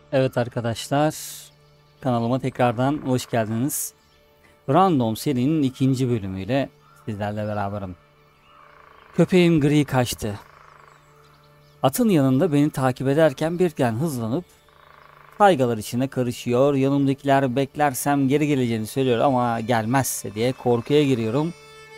Evet arkadaşlar, kanalıma tekrardan hoş geldiniz. Random serinin ikinci bölümüyle sizlerle beraberim. Köpeğim gri kaçtı. Atın yanında beni takip ederken birden hızlanıp kaygalar içine karışıyor. Yanımdakiler beklersem geri geleceğini söylüyor ama gelmezse diye korkuya giriyorum.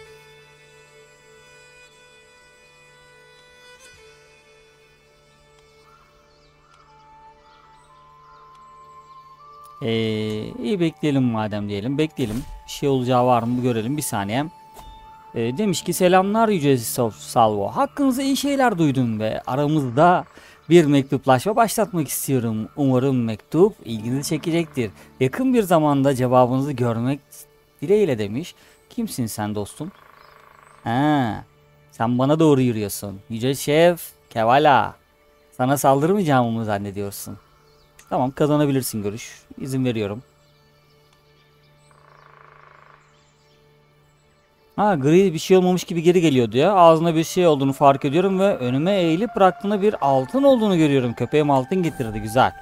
İyi bekleyelim madem diyelim. Bekleyelim. Bir şey olacağı var mı bir görelim bir saniye. Demiş ki selamlar Yüce Salvo. Hakkınızda iyi şeyler duydum ve aramızda bir mektuplaşma başlatmak istiyorum. Umarım mektup ilginizi çekecektir. Yakın bir zamanda cevabınızı görmek dileğiyle demiş. Kimsin sen dostum? Ha, sen bana doğru yürüyorsun. Yüce Şef Kevala. Sana saldırmayacağımı mı zannediyorsun? Tamam, kazanabilirsin görüş. İzin veriyorum. Ha, gri bir şey olmamış gibi geri geliyordu ya. Ağzına bir şey olduğunu fark ediyorum ve önüme eğilip bıraktığında bir altın olduğunu görüyorum. Köpeğim altın getirdi, güzel.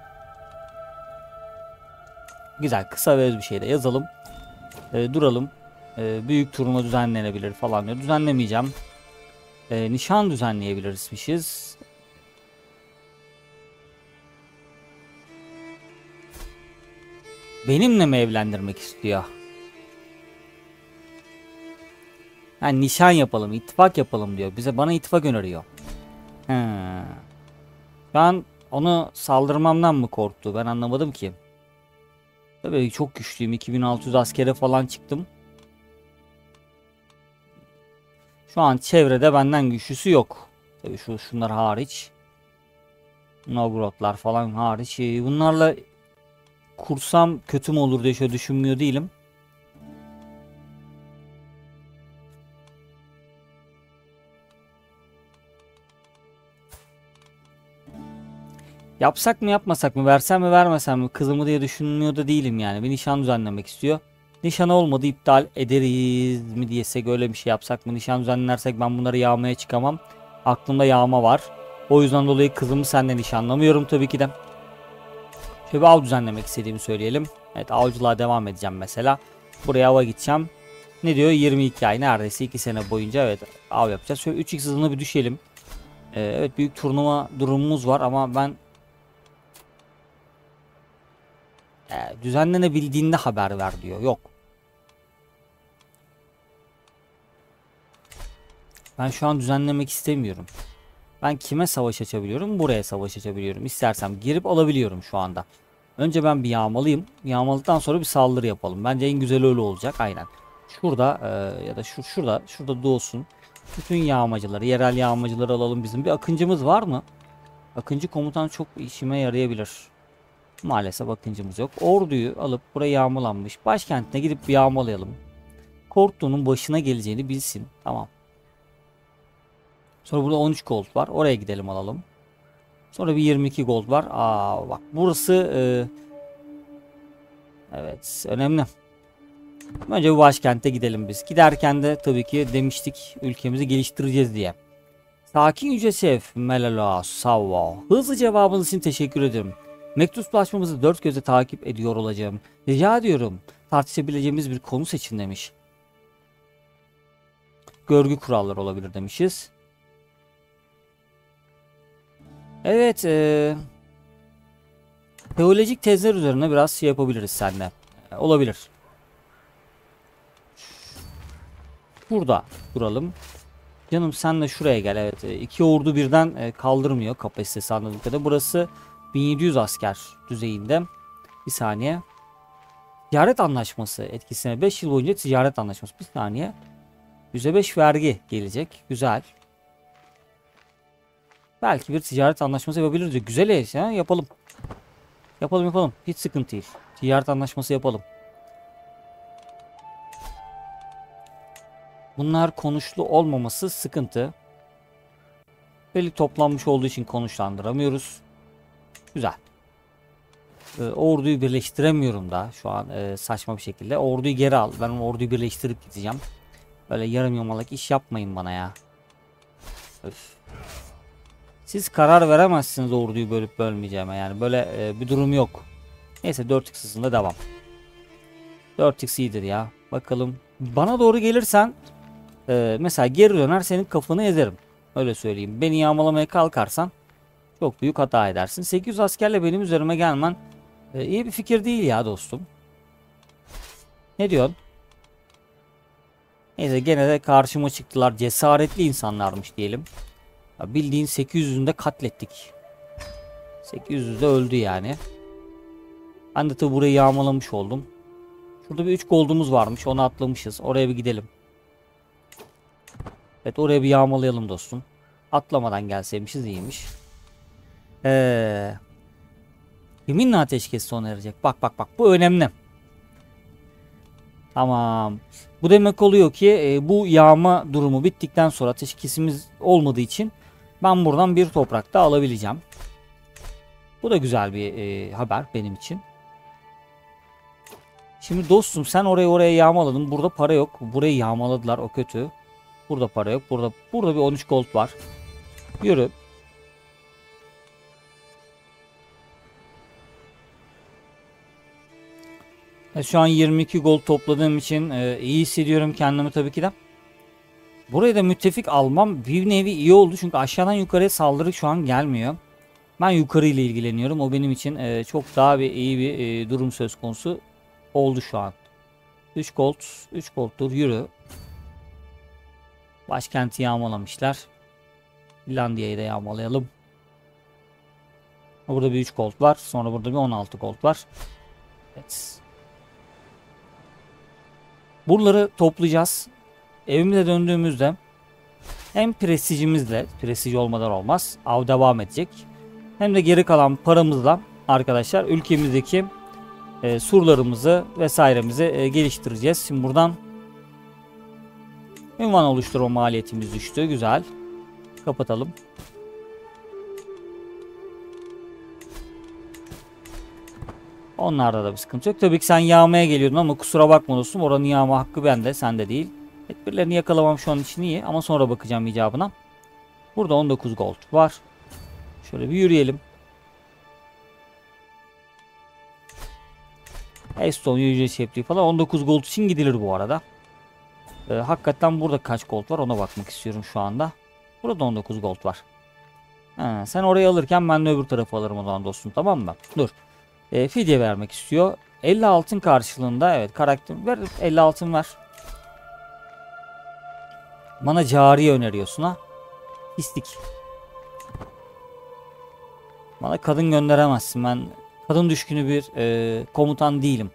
Güzel, kısa ve öz bir şey de yazalım. Duralım. Büyük turnuva düzenlenebilir falan diyor. Düzenlemeyeceğim. Nişan düzenleyebilirizmişiz. Benimle mi evlendirmek istiyor? Yani nişan yapalım, ittifak yapalım diyor. Bana ittifak öneriyor. Hmm. Ben onu saldırmamdan mı korktu? Ben anlamadım ki. Tabii çok güçlüyüm. 2600 askere falan çıktım. Şu an çevrede benden güçlüsü yok. Tabii şunlar hariç. Nogrotlar falan hariç. Bunlarla kursam kötü mü olur diye şöyle düşünmüyor değilim. Yapsak mı yapmasak mı, versem mi vermesem mi kızımı diye düşünmüyor da değilim yani. Bir nişan düzenlemek istiyor. Nişan olmadı, iptal ederiz mi diyesek, öyle bir şey yapsak mı? Nişan düzenlersek ben bunları yağmaya çıkamam. Aklımda yağma var. O yüzden dolayı kızımı senden nişanlamıyorum tabii ki de. Şöyle bir av düzenlemek istediğimi söyleyelim. Evet, avcılığa devam edeceğim mesela. Buraya ava gideceğim. Ne diyor? 22 ay, neredeyse 2 sene boyunca evet av yapacağız. Şöyle 3x hızına bir düşelim. Evet, büyük turnuva durumumuz var ama ben düzenlenebildiğinde haber ver diyor. Yok. Ben şu an düzenlemek istemiyorum. Ben kime savaş açabiliyorum? Buraya savaş açabiliyorum. İstersem girip alabiliyorum şu anda. Önce ben bir yağmalıyım. Yağmaladıktan sonra bir saldırı yapalım. Bence en güzel öyle olacak. Aynen. Şurada ya da şurada doğsun. Bütün yağmacıları, yerel yağmacıları alalım bizim. Bir akıncımız var mı? Akıncı komutan çok işime yarayabilir. Maalesef akıncımız yok. Orduyu alıp buraya yağmalanmış. Başkentine gidip bir yağmalayalım. Korktuğunun başına geleceğini bilsin. Tamam. Sonra burada 13 gold var. Oraya gidelim alalım. Sonra bir 22 gold var. Aa bak burası evet önemli. Önce bu başkente gidelim biz. Giderken de tabii ki demiştik ülkemizi geliştireceğiz diye. Sakin Yüce Şef Melala Savva. Hızlı cevabınız için teşekkür ederim. Mektuplaşmamızı dört gözle takip ediyor olacağım. Rica ediyorum. Tartışabileceğimiz bir konu seçin demiş. Görgü kuralları olabilir demişiz. Evet. Teolojik tezler üzerine biraz şey yapabiliriz seninle. Olabilir. Burada duralım. Canım sen de şuraya gel. Evet, iki ordu birden kaldırmıyor kapasitesi anladığım kadarıyla. Burası 1700 asker düzeyinde. Bir saniye. Ticaret anlaşması etkisine 5 yıl boyunca ticaret anlaşması. Bir saniye. %5 vergi gelecek. Güzel. Belki bir ticaret anlaşması yapabiliriz diyor. Güzel eş ha, yapalım. Yapalım. Hiç sıkıntı değil. Ticaret anlaşması yapalım. Bunlar konuşlu olmaması sıkıntı. Belli toplanmış olduğu için konuşlandıramıyoruz. Güzel. Orduyu birleştiremiyorum da şu an saçma bir şekilde. Orduyu geri al. Ben orduyu birleştirip gideceğim. Böyle yarım yamalak iş yapmayın bana ya. Öf. Siz karar veremezsiniz orduyu bölüp bölmeyeceğime. Yani böyle bir durum yok. Neyse 4x hızında devam. 4x iyidir ya. Bakalım. Bana doğru gelirsen mesela geri döner senin kafanı ezerim. Öyle söyleyeyim. Beni yağmalamaya kalkarsan çok büyük hata edersin. 800 askerle benim üzerime gelmen iyi bir fikir değil ya dostum. Ne diyorsun? Neyse gene de karşıma çıktılar. Cesaretli insanlarmış diyelim. Ya bildiğin 800'ünü de katlettik. 800'ü de öldü yani. Ben de tabi burayı yağmalamış oldum. Şurada bir 3 gold'umuz varmış. Onu atlamışız. Oraya bir gidelim. Evet oraya bir yağmalayalım dostum. Atlamadan gelseymişiz iyiymiş. Kiminle ateşkes sona erecek? Bak bak bak bu önemli. Tamam. Bu demek oluyor ki bu yağma durumu bittikten sonra ateşkesimiz olmadığı için ben buradan bir toprak da alabileceğim. Bu da güzel bir haber benim için. Şimdi dostum sen oraya yağmaladın. Burada para yok. Burayı yağmaladılar o kötü. Burada para yok. Burada bir 13 gold var. Yürü. Şu an 22 gold topladığım için iyi hissediyorum kendimi tabii ki de. Buraya da müttefik almam bir nevi iyi oldu. Çünkü aşağıdan yukarıya saldırı şu an gelmiyor. Ben yukarı ile ilgileniyorum. O benim için çok daha iyi bir durum söz konusu oldu şu an. 3 gold. 3 gold'dur. Yürü. Başkenti yağmalamışlar. Finlandiya'yı da yağmalayalım. Burada bir 3 gold var. Sonra burada bir 16 gold var. Evet. Buraları toplayacağız. Evimize döndüğümüzde hem prestijimizle, prestij olmadan olmaz, av devam edecek. Hem de geri kalan paramızla arkadaşlar ülkemizdeki surlarımızı vesairemizi geliştireceğiz. Şimdi buradan ünvan oluşturma maliyetimiz düştü. Güzel. Kapatalım. Onlarda da bir sıkıntı yok. Tabii ki sen yağmaya geliyordun ama kusura bakma dostum. Oranın yağma hakkı bende, sende değil. Tedbirlerini yakalamam şu an için iyi ama sonra bakacağım icabına. Burada 19 gold var. Şöyle bir yürüyelim. Estonya ücret şepliği falan 19 gold için gidilir bu arada. Hakikaten burada kaç gold var ona bakmak istiyorum şu anda. Burada 19 gold var. Sen orayı alırken ben de öbür tarafı alırım o zaman dostum, tamam mı? Dur. Fidye vermek istiyor. 50 altın karşılığında evet karakter ver, 50 altın ver. Bana cariye öneriyorsun ha. İstik. Bana kadın gönderemezsin. Ben kadın düşkünü bir komutan değilim.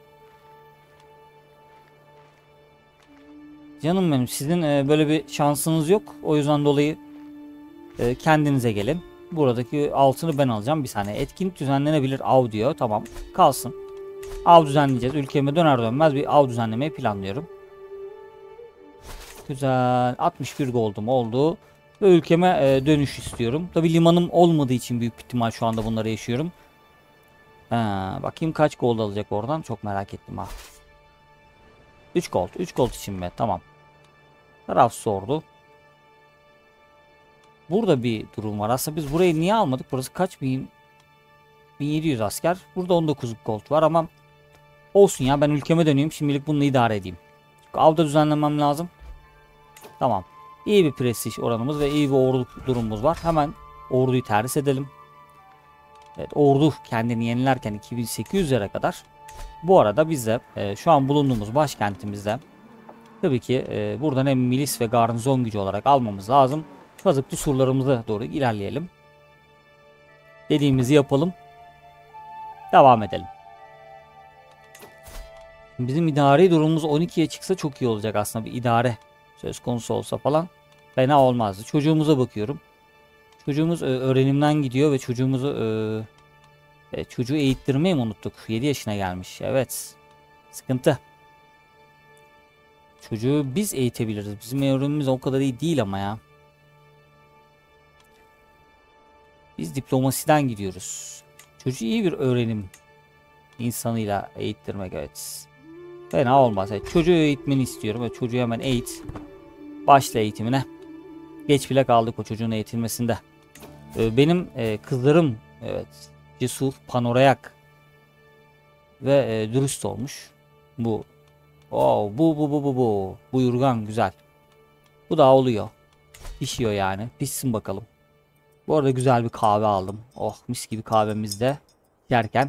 Canım benim sizin böyle bir şansınız yok. O yüzden dolayı kendinize gelin. Buradaki altını ben alacağım. Bir saniye. Etkinlik düzenlenebilir av diyor. Tamam. Kalsın. Av düzenleyeceğiz. Ülkeme döner dönmez bir av düzenlemeyi planlıyorum. Güzel. 61 gold'um oldu. Ve ülkeme dönüş istiyorum. Tabi limanım olmadığı için büyük ihtimal şu anda bunları yaşıyorum. Bakayım kaç gold alacak oradan. Çok merak ettim ha. 3 gold. 3 gold için mi? Tamam. Taraf sordu. Burada bir durum var. Aslında biz burayı niye almadık? Burası kaç bin? 1700 asker. Burada 19 gold var ama olsun ya, ben ülkeme döneyim. Şimdilik bununla idare edeyim. Çünkü avda düzenlemem lazım. Tamam. İyi bir prestij oranımız ve iyi bir ordu durumumuz var. Hemen orduyu terhis edelim. Evet, ordu kendini yenilerken 2800'lere kadar. Bu arada biz de şu an bulunduğumuz başkentimizde tabii ki buradan hem milis ve garnizon gücü olarak almamız lazım. Kazıklı surlarımıza doğru ilerleyelim. Dediğimizi yapalım. Devam edelim. Bizim idari durumumuz 12'ye çıksa çok iyi olacak aslında, bir idare söz konusu olsa falan fena olmazdı. Çocuğumuza bakıyorum. Çocuğumuz öğrenimden gidiyor ve çocuğu eğittirmeyi mi unuttuk? 7 yaşına gelmiş. Evet. Sıkıntı. Çocuğu biz eğitebiliriz. Bizim öğrenimimiz o kadar iyi değil ama ya. Biz diplomasiden gidiyoruz. Çocuğu iyi bir öğrenim insanıyla eğittirmek, evet. Fena olmaz. Evet, çocuğu eğitmeni istiyorum. Evet, çocuğu hemen eğit. Başla eğitimine. Geç bile kaldık o çocuğun eğitilmesinde. Benim kızlarım, evet, cesur, panorayak ve dürüst olmuş. Bu. Bu. Buyurgan güzel. Bu da oluyor. Pişiyor yani. Pişsin bakalım. Bu arada güzel bir kahve aldım. Oh, mis gibi kahvemizde yerken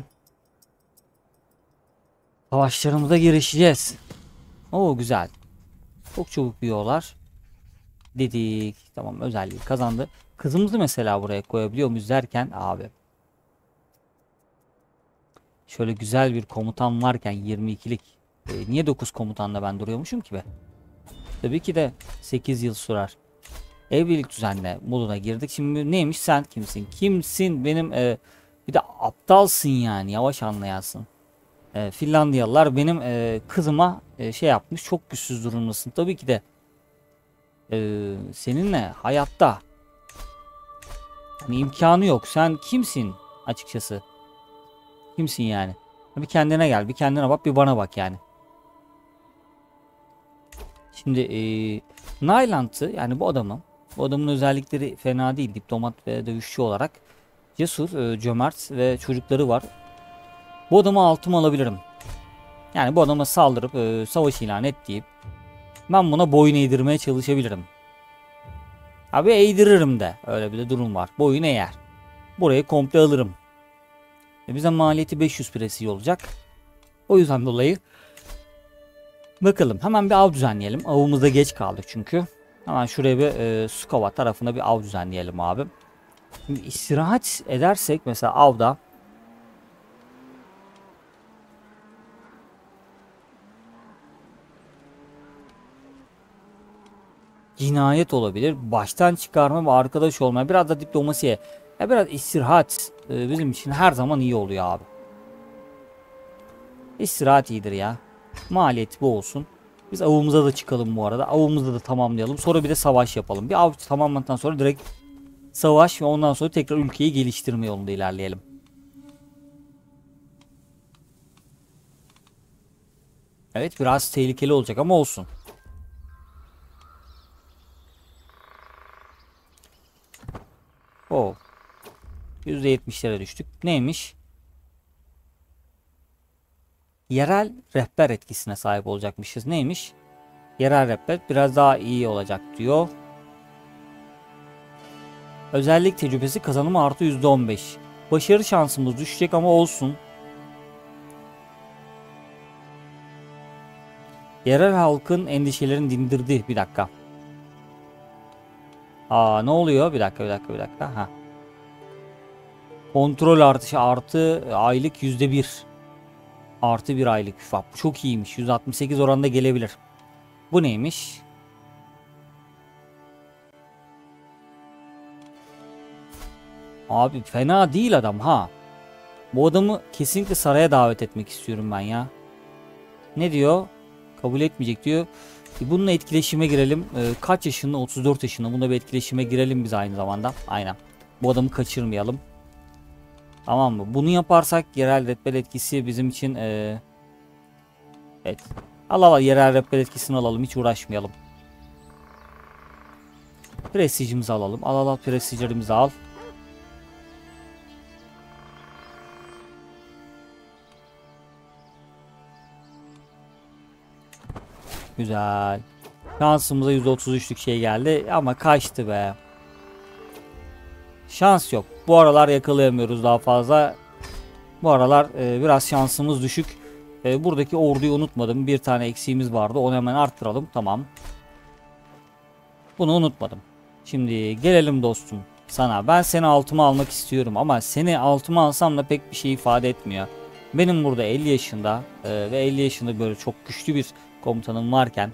savaşlarımıza girişeceğiz. Oo, güzel. Çok çabuk büyüyorlar. Dedik. Tamam, özelliği kazandı. Kızımızı mesela buraya koyabiliyor muyuz derken abi. Şöyle güzel bir komutan varken 22'lik. Niye 9 komutanla ben duruyormuşum ki be? Tabii ki de 8 yıl sürer. Evlilik düzenle moduna girdik. Şimdi neymiş, sen kimsin? Kimsin benim bir de aptalsın yani, yavaş anlayasın. Finlandiyalılar benim kızıma şey yapmış, çok güçsüz durumdasın. Tabii ki de seninle hayatta hani imkanı yok. Sen kimsin açıkçası? Kimsin yani? Bir kendine gel, bir kendine bak, bir bana bak yani. Şimdi Nyland'ı, yani bu adamın özellikleri fena değil. Diplomat ve dövüşçü olarak cesur, cömert ve çocukları var. Bu adamı altıma alabilirim. Yani bu adama saldırıp savaş ilan et deyip ben buna boyun eğdirmeye çalışabilirim. Abi eğdiririm de, öyle bir de durum var. Boyun eğer. Burayı komple alırım. Bize maliyeti 500 presi olacak. O yüzden dolayı bakalım, hemen bir av düzenleyelim. Avımızda geç kaldık çünkü. Hemen şuraya bir Sukova tarafına bir av düzenleyelim abi. Şimdi istirahat edersek mesela avda cinayet olabilir. Baştan çıkarma ve arkadaş olma. Biraz da diplomasiye. Ya biraz istirahat bizim için her zaman iyi oluyor abi. İstirahat iyidir ya. Maliyeti bu olsun. Biz avımıza da çıkalım bu arada. Avımızı da tamamlayalım. Sonra bir de savaş yapalım. Bir av tamamladıktan sonra direkt savaş ve ondan sonra tekrar ülkeyi geliştirme yolunda ilerleyelim. Evet, biraz tehlikeli olacak ama olsun. Oh. %70'lere düştük. Neymiş? Yerel rehber etkisine sahip olacakmışız. Neymiş? Yerel rehber biraz daha iyi olacak diyor. Özellik tecrübesi kazanımı artı %15. Başarı şansımız düşecek ama olsun. Yerel halkın endişelerini dindirdi. Bir dakika. Ne oluyor? Bir dakika. Ha. Kontrol artışı artı aylık %1. Artı bir aylık küfap. Bu çok iyiymiş. 168 oranında gelebilir. Bu neymiş? Abi fena değil adam ha. Bu adamı kesinlikle saraya davet etmek istiyorum ben ya. Ne diyor? Kabul etmeyecek diyor. Bununla etkileşime girelim. Kaç yaşında? 34 yaşında. Bununla bir etkileşime girelim biz aynı zamanda. Aynen. Bu adamı kaçırmayalım. Tamam mı? Bunu yaparsak yerel rehber etkisi bizim için evet. Al yerel rehber etkisini alalım. Hiç uğraşmayalım. Prestijimizi alalım. Al prestijlerimizi al. Güzel. Şansımıza %33'lük şey geldi ama kaçtı be. Şans yok. Bu aralar yakalayamıyoruz daha fazla. Bu aralar biraz şansımız düşük. Buradaki orduyu unutmadım. Bir tane eksiğimiz vardı. Onu hemen arttıralım. Tamam. Bunu unutmadım. Şimdi gelelim dostum sana. Ben seni altıma almak istiyorum ama seni altıma alsam da pek bir şey ifade etmiyor. Benim burada 50 yaşında ve 50 yaşında böyle çok güçlü bir komutanım varken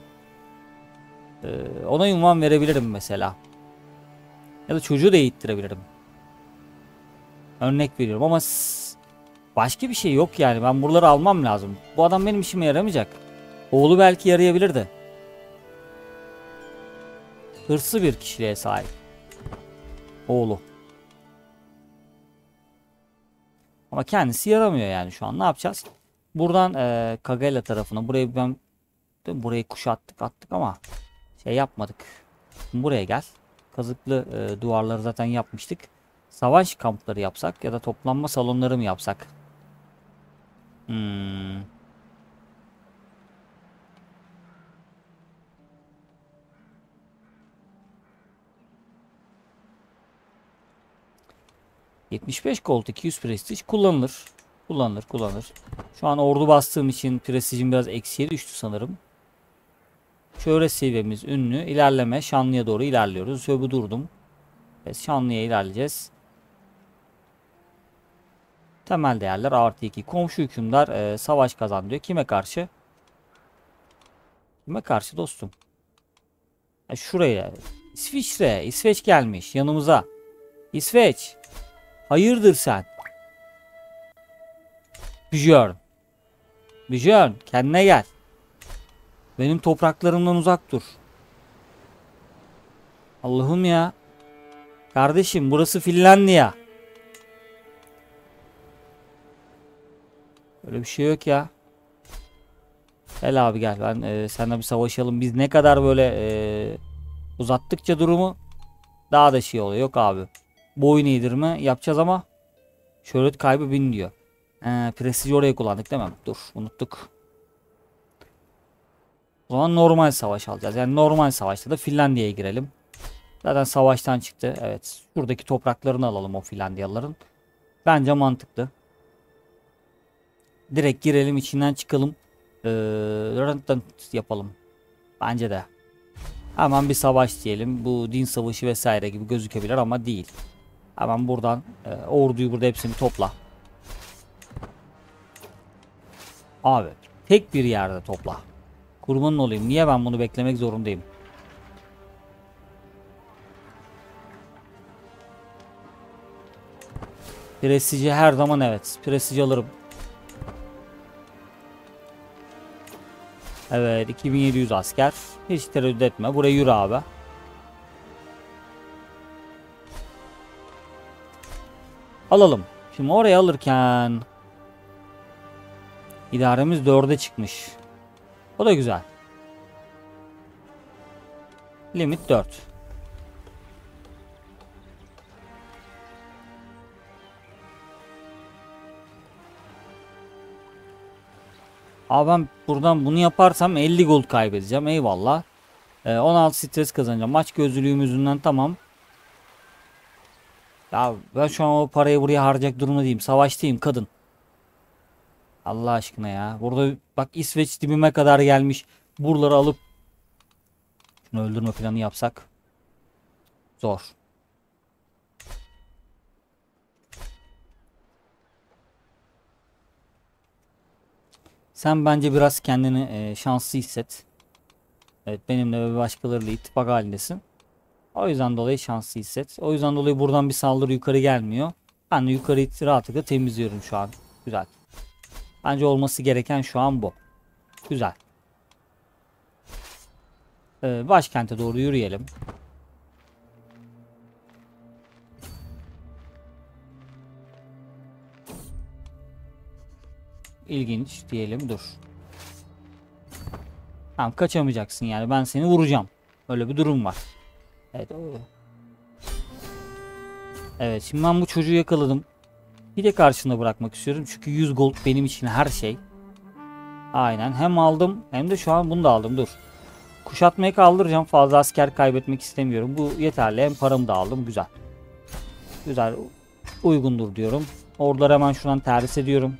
ona ünvan verebilirim mesela. Ya da çocuğu da eğittirebilirim. Örnek veriyorum ama başka bir şey yok yani. Ben buraları almam lazım. Bu adam benim işime yaramayacak. Oğlu belki yarayabilirdi. Hırslı bir kişiliğe sahip. Oğlu. Ama kendisi yaramıyor yani şu an. Ne yapacağız? Buradan Kagela tarafına. Burayı kuşattık attık ama şey yapmadık. Buraya gel. Kazıklı duvarları zaten yapmıştık. Savaş kampları yapsak ya da toplanma salonları mı yapsak? Hmm. ...75 gold 200 prestij kullanılır. Kullanılır. Şu an ordu bastığım için prestijim biraz eksiye düştü sanırım. Şöhret seviyemiz ünlü. İlerleme şanlıya doğru ilerliyoruz. Şöyle durdum. Evet, şanlıya ilerleyeceğiz. Temel değerler artı 2. Komşu hükümdar savaş kazan diyor. Kime karşı? Kime karşı dostum? Şuraya. İsviçre. İsveç gelmiş yanımıza. İsveç. Hayırdır sen? Björn. Björn kendine gel. Benim topraklarımdan uzak dur. Allah'ım ya. Kardeşim burası Finlandiya. Öyle bir şey yok ya. Gel abi gel. Ben seninle bir savaşalım. Biz ne kadar böyle uzattıkça durumu daha da şey oluyor. Yok abi. Boyun eğdirme yapacağız ama şöhret kaybı 1000 diyor. Prestiji oraya kullandık değil mi? Dur unuttuk. O zaman normal savaş alacağız. Yani normal savaşta da Finlandiya'ya girelim. Zaten savaştan çıktı. Evet. Buradaki topraklarını alalım o Finlandiyalıların. Bence mantıklı. Direkt girelim içinden çıkalım. Yapalım. Bence de. Hemen bir savaş diyelim. Bu din savaşı vesaire gibi gözükebilir ama değil. Hemen buradan orduyu burada hepsini topla. Abi tek bir yerde topla. Kurbanın olayım. Niye ben bunu beklemek zorundayım? Prestiji her zaman evet. Prestiji alırım. Evet 2700 asker. Hiç tereddüt etme. Buraya yürü abi. Alalım. Şimdi oraya alırken idaremiz 4'e çıkmış. O da güzel. Limit 4. Abi ben buradan bunu yaparsam 50 gold kaybedeceğim. Eyvallah. 16 stres kazanacağım. Maç gözlülüğüm yüzünden tamam. Ya ben şu an o parayı buraya harcayacak durumda değilim. Savaştayım kadın. Allah aşkına ya. Burada bak İsveç dibime kadar gelmiş. Buraları alıp şunu öldürme planı yapsak. Zor. Sen bence biraz kendini şanslı hisset. Evet benimle ve başkalarıyla ittifak halindesin. O yüzden dolayı şanslı hisset. O yüzden dolayı buradan bir saldırı yukarı gelmiyor. Ben de yukarıyı rahatlıkla temizliyorum şu an. Güzel. Bence olması gereken şu an bu. Güzel. Başkente doğru yürüyelim. İlginç diyelim dur. Tamam kaçamayacaksın yani ben seni vuracağım. Öyle bir durum var. Evet. Evet şimdi ben bu çocuğu yakaladım. Bir de karşında bırakmak istiyorum. Çünkü 100 gold benim için her şey. Aynen hem aldım hem de şu an bunu da aldım dur. Kuşatmayı kaldıracağım fazla asker kaybetmek istemiyorum. Bu yeterli hem paramı da aldım güzel. Güzel uygundur diyorum. Orduları hemen şuradan terhis ediyorum.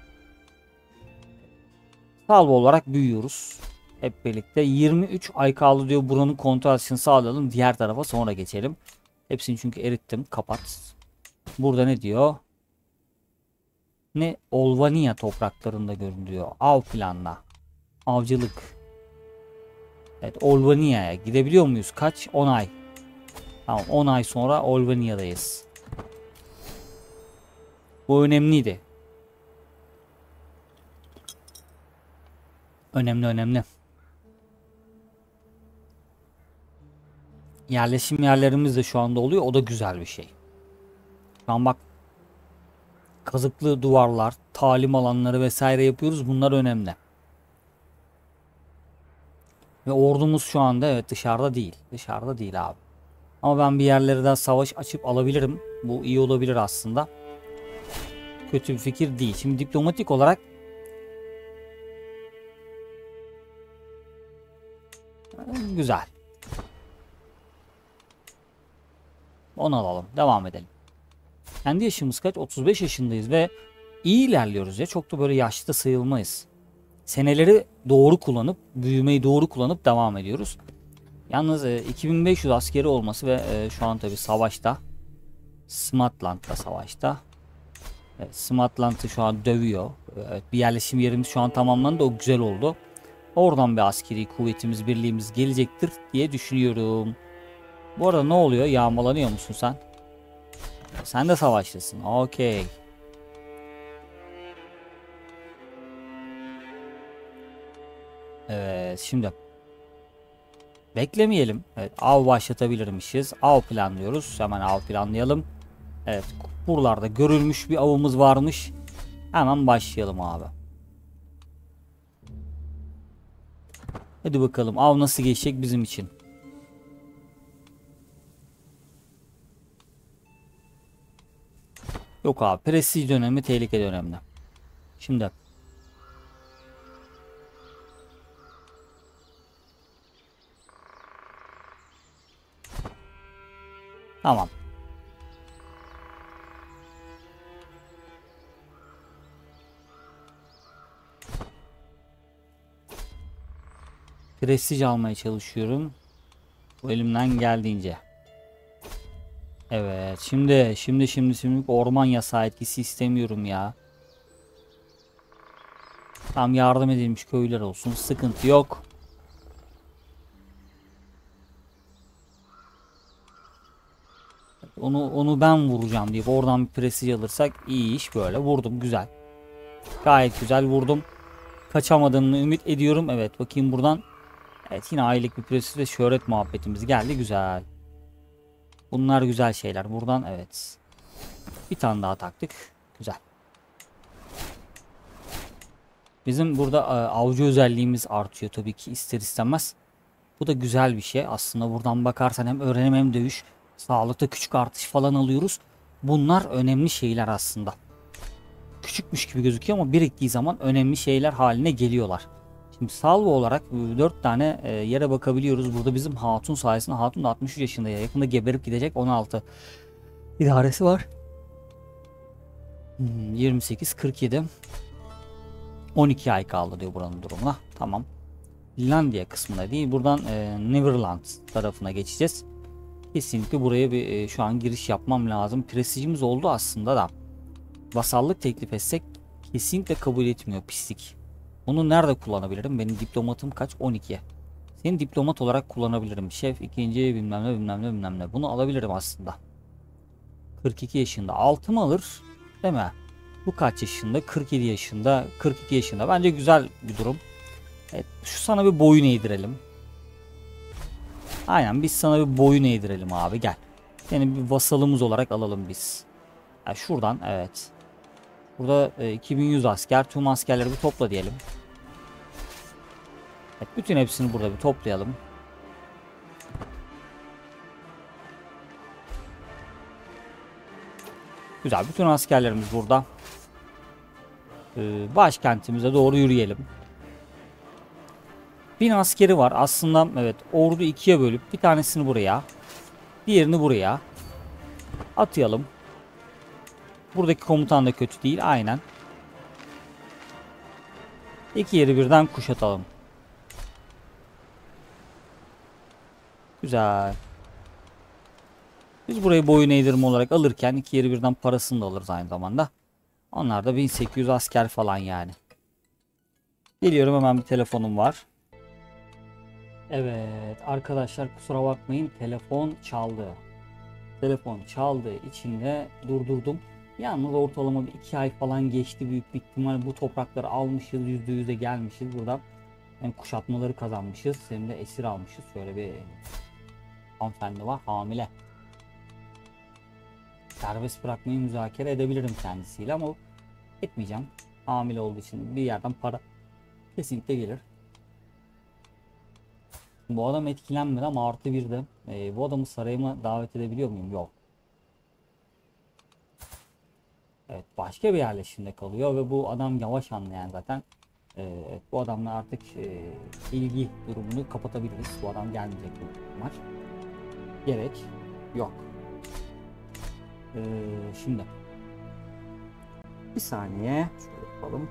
Salvo olarak büyüyoruz. Hep birlikte 23 ay kaldı diyor. Buranın kontrol açısını sağlayalım. Diğer tarafa sonra geçelim. Hepsini çünkü erittim. Kapat. Burada ne diyor? Ne? Olvania topraklarında görünüyor. Av planla. Avcılık. Evet Olvania'ya gidebiliyor muyuz? Kaç? 10 ay. Tamam 10 ay sonra Olvania'dayız. Bu önemliydi. Önemli. Yerleşim yerlerimiz de şu anda oluyor. O da güzel bir şey. Şu an bak kazıklı duvarlar, talim alanları vesaire yapıyoruz. Bunlar önemli. Ve ordumuz şu anda evet dışarıda değil. Dışarıda değil abi. Ama ben bir yerlere daha savaş açıp alabilirim. Bu iyi olabilir aslında. Kötü bir fikir değil. Şimdi diplomatik olarak güzel. Onu alalım. Devam edelim. Kendi yaşımız kaç? 35 yaşındayız ve iyi ilerliyoruz ya. Çok da böyle yaşlı da sayılmayız. Seneleri doğru kullanıp, büyümeyi doğru kullanıp devam ediyoruz. Yalnız 2500 askeri olması ve şu an tabi savaşta. Smatland'da savaşta. Evet, Smatland'ı şu an dövüyor. Evet, bir yerleşim yerimiz şu an tamamlandı. O güzel oldu. Oradan bir askeri kuvvetimiz, birliğimiz gelecektir diye düşünüyorum. Bu arada ne oluyor? Yağmalanıyor musun sen? Sen de savaşlısın. Okey. Evet, şimdi beklemeyelim. Evet, av başlatabilirmişiz. Av planlıyoruz. Hemen av planlayalım. Evet, buralarda görülmüş bir avımız varmış. Hemen başlayalım abi. Hadi bakalım av nasıl geçecek bizim için. Yok abi, prestij dönemi tehlike döneminde. Şimdi tamam. Prestij almaya çalışıyorum. Bu elimden geldiğince. Evet, şimdi orman yasağı etkisi istemiyorum ya. Tam yardım edilmiş köyler olsun, sıkıntı yok. Onu ben vuracağım deyip oradan bir prestij alırsak iyi iş. Böyle vurdum, güzel. Gayet güzel vurdum. Kaçamadığımı ümit ediyorum. Evet, bakayım buradan. Evet, yine aylık bir prestij ve şöhret muhabbetimiz geldi, güzel. Bunlar güzel şeyler. Buradan evet. Bir tane daha taktık. Güzel. Bizim burada avcı özelliğimiz artıyor tabii ki ister istemez. Bu da güzel bir şey. Aslında buradan bakarsan hem öğrenim hem dövüş. Sağlıkta küçük artış falan alıyoruz. Bunlar önemli şeyler aslında. Küçükmüş gibi gözüküyor ama biriktiği zaman önemli şeyler haline geliyorlar. Şimdi salvo olarak 4 tane yere bakabiliyoruz. Burada bizim hatun sayesinde, hatun da 63 yaşında ya. Yakında geberip gidecek, 16 idaresi var. 28, 47. 12 ay kaldı diyor buranın durumuna. Tamam. Finlandiya kısmına değil, buradan Neverland tarafına geçeceğiz. Kesinlikle buraya bir şu an giriş yapmam lazım. Prestijimiz oldu aslında da. Vasallık teklif etsek kesinlikle kabul etmiyor, pislik. Onu nerede kullanabilirim? Benim diplomatım kaç? 12. Seni diplomat olarak kullanabilirim. Şef ikinci bilmem ne bilmem ne bilmem ne. Bunu alabilirim aslında. 42 yaşında. 6 mı alır? Değil mi? Bu kaç yaşında? 47 yaşında. 42 yaşında. Bence güzel bir durum. Evet, şu sana bir boyun eğdirelim. Aynen, biz sana bir boyun eğdirelim abi, gel. Seni bir vasalımız olarak alalım biz. Ya şuradan evet. Burada 2100 asker. Tüm askerleri bir topla diyelim. Evet, bütün hepsini burada bir toplayalım. Güzel, bütün askerlerimiz burada. Başkentimize doğru yürüyelim. 1000 askeri var. Aslında evet, ordu ikiye bölüp bir tanesini buraya, diğerini buraya atayalım. Buradaki komutan da kötü değil, aynen. İki yeri birden kuşatalım. Güzel. Biz burayı boyun eğdirme olarak alırken iki yeri birden parasını da alırız aynı zamanda. Onlar da 1800 asker falan yani. Geliyorum, hemen bir telefonum var. Evet arkadaşlar, kusura bakmayın, telefon çaldı. Telefon çaldığı için de durdurdum. Yalnız ortalama bir 2 ay falan geçti, büyük bir ihtimal bu toprakları almışız, %100'e gelmişiz burada. Yani kuşatmaları kazanmışız, hem de esir almışız. Şöyle bir hanımefendi var, hamile. Serbest bırakmayı müzakere edebilirim kendisiyle ama etmeyeceğim. Hamile olduğu için bir yerden para kesinlikle gelir. Bu adam etkilenmedi ama artı bir de Bu adamı sarayıma davet edebiliyor muyum? Yok. Evet, başka bir yerleşimde kalıyor ve bu adam yavaş anlayan zaten. Evet, bu adamla artık ilgi durumunu kapatabiliriz. Bu adam gelmeyecek bu maç. Gerek yok. Şimdi bir saniye şöyle yapalım.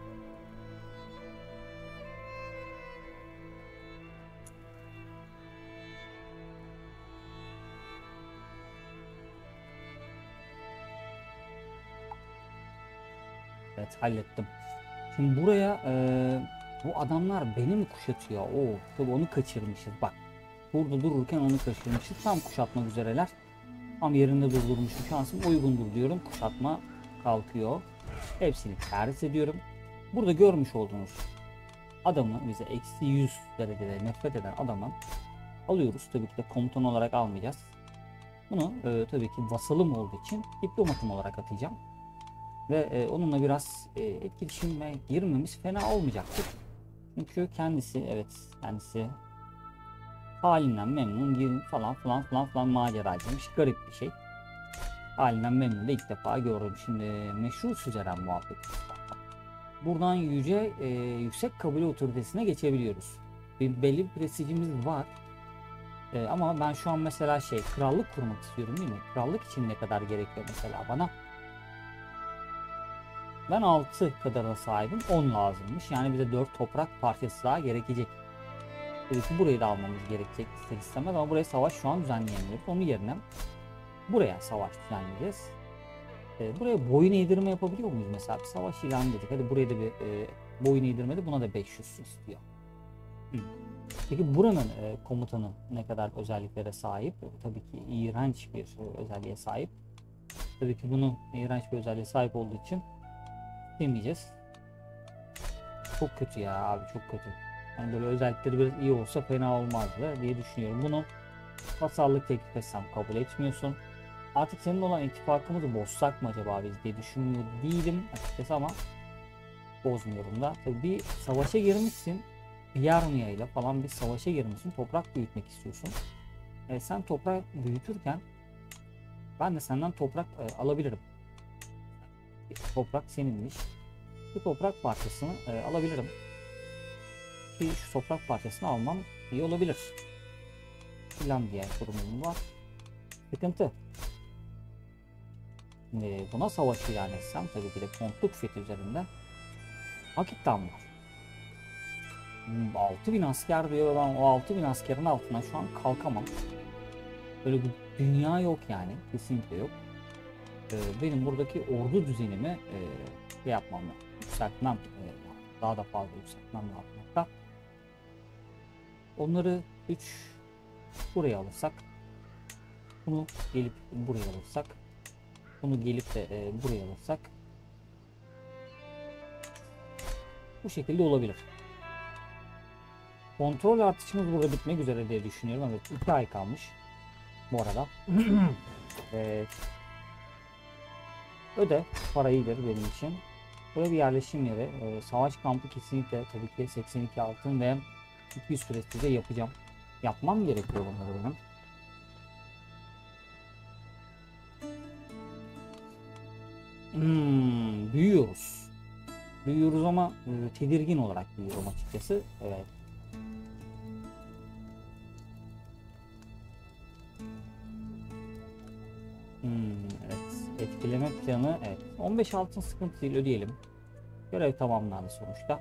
Evet, hallettim. Şimdi buraya bu adamlar beni mi kuşatıyor? Oo, tabii onu kaçırmışız. Bak, burada dururken onu kaçırmışız. Tam kuşatmak üzereler. Tam yerinde durdurmuşum. Şansım uygundur diyorum. Kuşatma kalkıyor. Hepsini ters ediyorum. Burada görmüş olduğunuz adamı, bize eksi 100 derecede nefret eden adamı alıyoruz. Tabii ki de komutan olarak almayacağız. Bunu tabii ki vasalım olduğu için diplomatım olarak atacağım. Ve onunla biraz etkileşime girmemiz fena olmayacaktır. Çünkü kendisi, evet, kendisi halinden memnun falan maceracıymış. Garip bir şey. Halinden memnun da ilk defa gördüm. Şimdi meşru süzeren muhabbet. Buradan yüksek kabile otoritesine geçebiliyoruz. Belli bir prestijimiz var. Ama ben şu an mesela krallık kurmak istiyorum değil mi? Krallık için ne kadar gerekiyor mesela bana? Ben 6 kadarına sahibim. 10 lazımmış. Yani bize 4 toprak parçası daha gerekecek. Tabii ki burayı da almamız gerekecek ister istemez ama buraya savaş şu an düzenleyemiyoruz. Onun yerine buraya savaş düzenleyeceğiz. Buraya boyun eğdirme yapabiliyor muyuz mesela? Bir savaş ilan dedik. Hadi buraya da bir boyun eğdirmedi. Buna da 500 istiyor. Hı. Peki buranın komutanı ne kadar özelliklere sahip? Tabii ki iğrenç bir özelliğe sahip. Tabii ki bunun iğrenç bir özelliğe sahip olduğu için demeyeceğiz. Çok kötü ya abi, çok kötü. Yani böyle özellikleri biraz iyi olsa fena olmazdı diye düşünüyorum. Bunu vasallık teklif etsem kabul etmiyorsun. Artık senin olan ittifakımızı bozsak mı acaba biz diye düşünmüyor değilim açıkçası ama bozmuyorum da. Tabii bir savaşa girmişsin. Yarmia ile falan bir savaşa girmişsin. Toprak büyütmek istiyorsun. Sen toprak büyütürken ben de senden toprak alabilirim. Toprak seninmiş. Bu toprak parçasını alabilirim. Ki şu toprak parçasını almam iyi olabilir. Finlandiya durumum var. Sıkıntı. Buna savaş ilan etsem tabii ki de kontluk fethi üzerinde Pakistan var. 6000 asker diyor, ben o 6000 askerin altından şu an kalkamam. Böyle bir dünya yok yani, kesinlikle yok. Benim buradaki ordu düzenimi yapmam lazım. Yükseltmem, daha da fazla yükseltmem lazım. Hatta onları 3 buraya alırsak, bunu gelip buraya alırsak, bunu gelip de buraya alırsak bu şekilde olabilir. Kontrol artışımız burada bitmek üzere diye düşünüyorum. Evet, 2 ay kalmış bu arada. Öde parayıdır benim için. Buraya bir yerleşim yeri. Savaş kampı kesinlikle tabii ki 82 altın ve 200 prestijde yapacağım. Yapmam gerekiyor bunları benim. Büyüyoruz. Büyüyoruz ama tedirgin olarak büyüyorum açıkçası. Evet. Evet. Etkileme planı. Evet. 15 altın sıkıntı değil, ödeyelim. Görev tamamlandı sonuçta.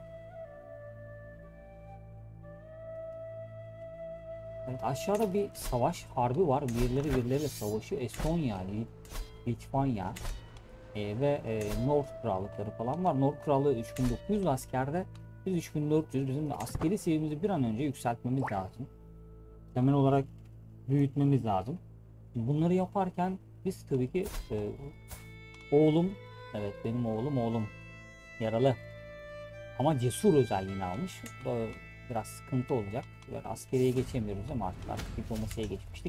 Evet, aşağıda bir savaş harbi var. Birileriyle savaşıyor. Estonya, Litvanya ve North krallıkları falan var. North krallığı 3900 askerde. Biz 3400. Bizim de askeri seviyemizi bir an önce yükseltmemiz lazım. Temel olarak büyütmemiz lazım. Bunları yaparken biz tabii ki oğlum, evet benim oğlum yaralı ama cesur özelliğini almış. Bu da biraz sıkıntı olacak. Böyle askeriye geçemiyoruz ama artık diplomasiye geçmiştik.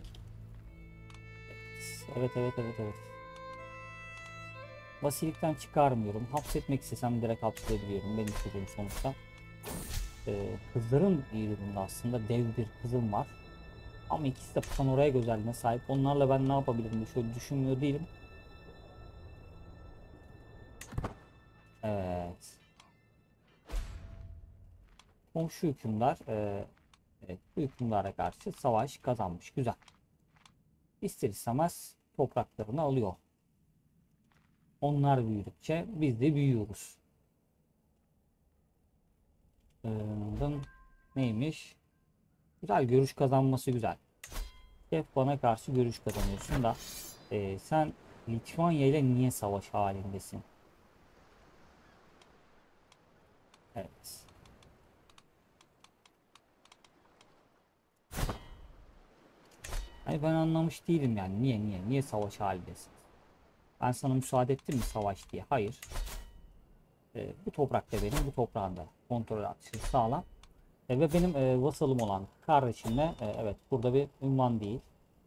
Evet. Vasilikten çıkarmıyorum. Hapsetmek istesem direkt hapsedebiliyorum. Benim çocuğum sonuçta. Kızların iyi durumda aslında. Dev bir kızım var. Ama ikisi de panoramik özelliğine sahip. Onlarla ben ne yapabilirim? Şöyle düşünmüyor değilim. Evet. Komşu hükümdar evet, bu hükümdara karşı savaş kazanmış. Güzel. İster istemez topraklarını alıyor. Onlar büyüdükçe biz de büyüyoruz. Neymiş? Güzel, görüş kazanması güzel. Hep bana karşı görüş kazanıyorsun da sen Litvanya ile niye savaş halindesin? Evet. Hani ben anlamış değilim yani niye savaş halindesin? Ben sana müsaade ettim mi savaş diye? Hayır. Bu toprakta benim, bu toprağında kontrol atışını sağlam. Ve benim vasalım olan kardeşimle evet burada bir ünvan değil.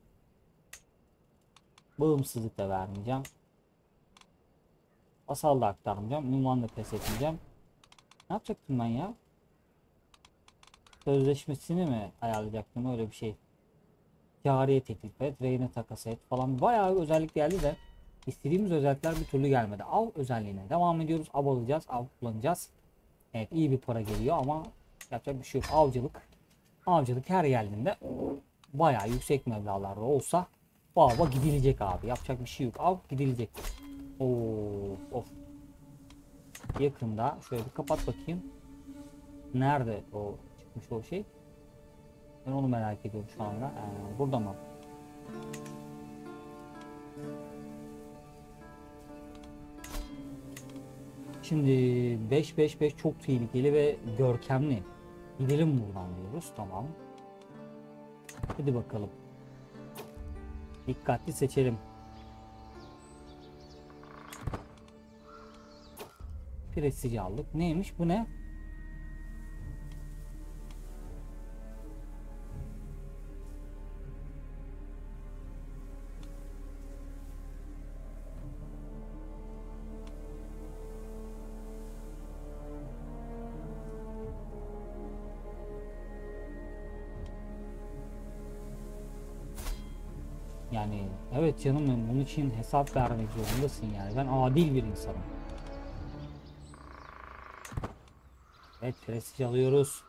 Bağımsızlık da vermeyeceğim. Vasal da aktarmayacağım. Ünvan da pes etmeyeceğim. Ne yapacaktım ben ya? Sözleşmesini mi ayarlayacaktım, öyle bir şey. Cariye teklif et, rehine takas et falan. Bayağı özellik geldi de istediğimiz özellikler bir türlü gelmedi. Av özelliğine devam ediyoruz. Av alacağız, av kullanacağız. Evet, iyi bir para geliyor ama yapacak bir şey yok. Avcılık her geldiğinde bayağı yüksek meblağlarda olsa bu ava gidilecek abi. Yapacak bir şey yok. Av gidilecek. Oo, of. Yakında şöyle bir kapat bakayım. Nerede o çıkmış o şey? Ben onu merak ediyorum şu anda. Burada mı? Şimdi 5-5-5 çok tehlikeli ve görkemli. Gidelim buradan diyoruz. Tamam. Hadi bakalım. Dikkatli seçelim. Prestij aldık. Neymiş bu, ne? Yani evet canım benim, bunun için hesap vermek zorundasın yani. Ben adil bir insanım. Evet, prestij alıyoruz.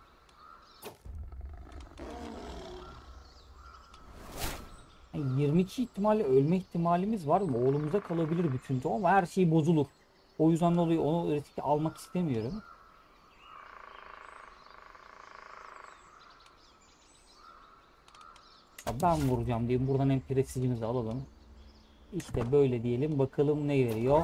Yani 22 ihtimalle ölme ihtimalimiz var mı? Oğlumuza kalabilir bütün ama her şey bozulur. O yüzden dolayı onu riski almak istemiyorum. Ya ben vuracağım diyeyim. Buradan hem prestijimizi alalım. İşte böyle diyelim. Bakalım ne veriyor.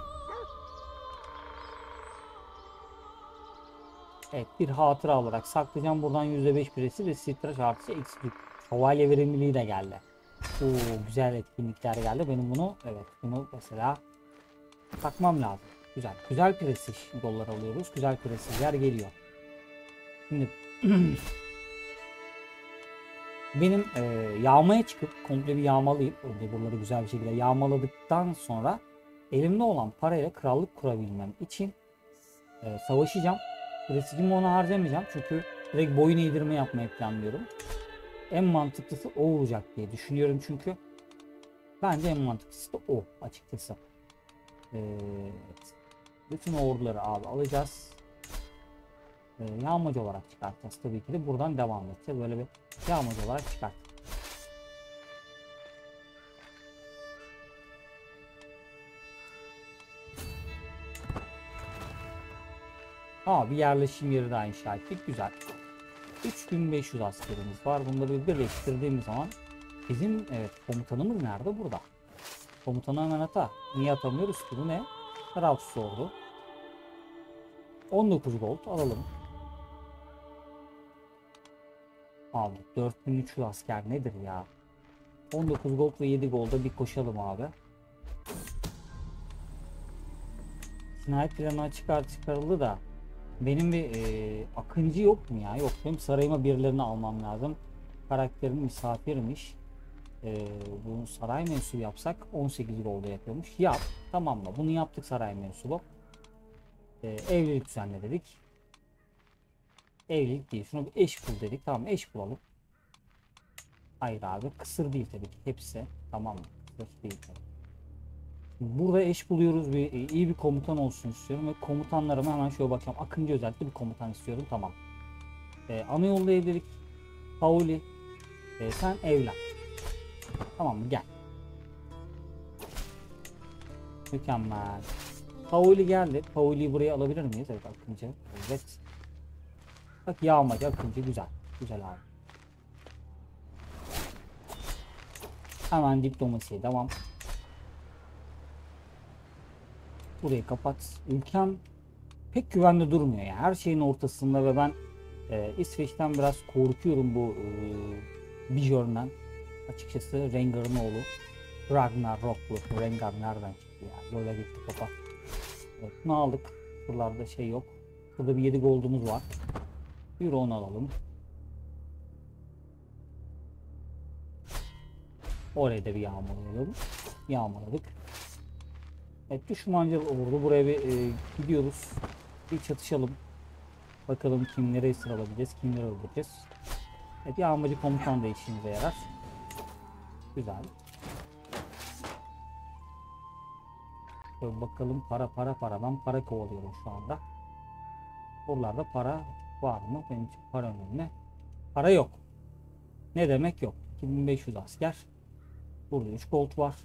Evet, bir hatıra olarak saklayacağım. Buradan %5 prestij ve straj artışı eksi. Şövalye verimliliği de geldi. Oo, güzel etkinlikler geldi. Benim bunu mesela takmam lazım. Güzel. Güzel prestij dolar alıyoruz. Güzel prestijler geliyor. Şimdi benim yağmaya çıkıp komple bir yağmalayıp önce buraları güzel bir şekilde yağmaladıktan sonra elimde olan parayla krallık kurabilmem için savaşacağım. Prestijimi ona harcamayacağım çünkü direkt boyun eğdirme yapmayı planlıyorum. En mantıklısı o olacak diye düşünüyorum çünkü bence en mantıklısı da o açıkçası. Bütün orduları abi alacağız. Yağmacı olarak çıkartacağız tabii ki de buradan devam edeceğiz. Böyle bir yağmacı olarak çıkart. Bir yerleşim yeri daha inşa ettik. Güzel. 3500 askerimiz var. Bunları bir birleştirdiğimiz zaman bizim evet komutanımız nerede? Burada. Komutanı hemen ata. Niye atamıyoruz ki? Bu ne? Rahatsız oldu. 19 gold alalım. Abi 4300 asker nedir ya? 19 gold ve 7 golda bir koşalım abi. Cinayet planı çıkarıldı da benim bir akıncı yok mu ya? Yok, benim sarayıma birilerini almam lazım. Karakterim misafirmiş. Bunu saray mensubu yapsak 18 golda yapıyormuş. Yap. Tamam mı? Bunu yaptık saray mensubu. Evlilik düzenle dedik. Evlilik değil. Şunu bir eş bul dedik. Tamam, eş bulalım. Hayır abi, kısır değil tabii ki hepsi. Tamam mı? Kısır değil tabii. Burada eş buluyoruz, iyi bir komutan olsun istiyorum ve komutanlarıma hemen şöyle bakacağım. Akıncı özellikle bir komutan istiyorum, tamam. Ana yolda evlilik, Pauli, sen evlen. Tamam mı? Gel. Mükemmel. Pauli geldi. Pauli'yi buraya alabilir miyiz? Evet, Akıncı. Evet. Bak, yağmacı Akıncı, güzel. Güzel abi. Hemen diplomasiye devam. Burayı kapat. Ülkem pek güvenli durmuyor yani. Her şeyin ortasında ve ben İsveç'ten biraz korkuyorum bu Björn'den. Açıkçası Rengar'ın oğlu. Ragnar Rocklu. Rengar nereden çıktı ya? Böyle gitti topa. Evet, bunu aldık. Buralarda şey yok. Burada bir 7 gold'umuz var. Yürü, onu alalım. Oraya da bir yağmalayalım. Yağmaladık. Evet, düşmancı olurdu. Buraya bir gidiyoruz. Bir çatışalım. Bakalım kimleri esir alabileceğiz, kimleri öldüreceğiz. Evet, yağmacı komutan da işimize yarar. Güzel. Şöyle bakalım, para. Ben para kovalıyorum şu anda. Buralarda para var mı? Benim için para önemli. Para yok. Ne demek yok? 2500 asker. Burada 3 gold var.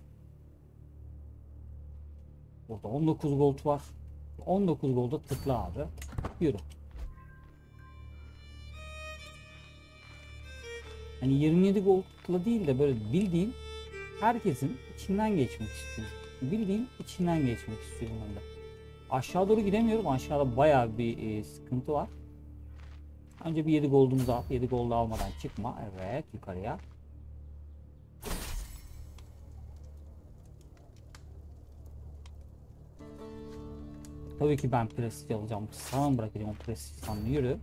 Burada 19 gold var. 19 golda tıkla abi. Yürü. Hani 27 gold'la değil de böyle bildiğin herkesin içinden geçmek istiyorum. Bildiğin içinden geçmek istiyorum ben de. Aşağı doğru gidemiyorum. Aşağıda bayağı bir sıkıntı var. Önce bir 7 gold'umuzu al. 7 gold almadan çıkma. Evet, yukarıya. Tabii ki ben prestij alacağım. Sana mı bırakacağım o prestij sanını? Yürü.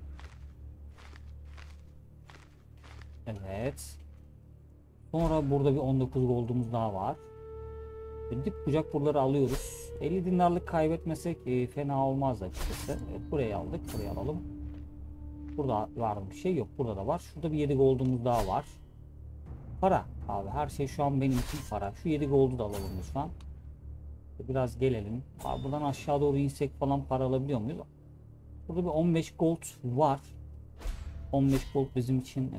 Evet. Sonra burada bir 19 gold'umuz daha var. Dip bucak buraları alıyoruz. 50 dinarlık kaybetmesek fena olmaz açıkçası. Evet, burayı aldık. Burayı alalım. Burada var mı bir şey? Yok. Burada da var. Şurada bir 7 gold'umuz daha var. Para. Abi her şey şu an benim için para. Şu 7 gold'u da alalım lütfen. Biraz gelelim. Abi buradan aşağı doğru insek falan para alabiliyor muyuz? Burada bir 15 gold var. 15 gold bizim için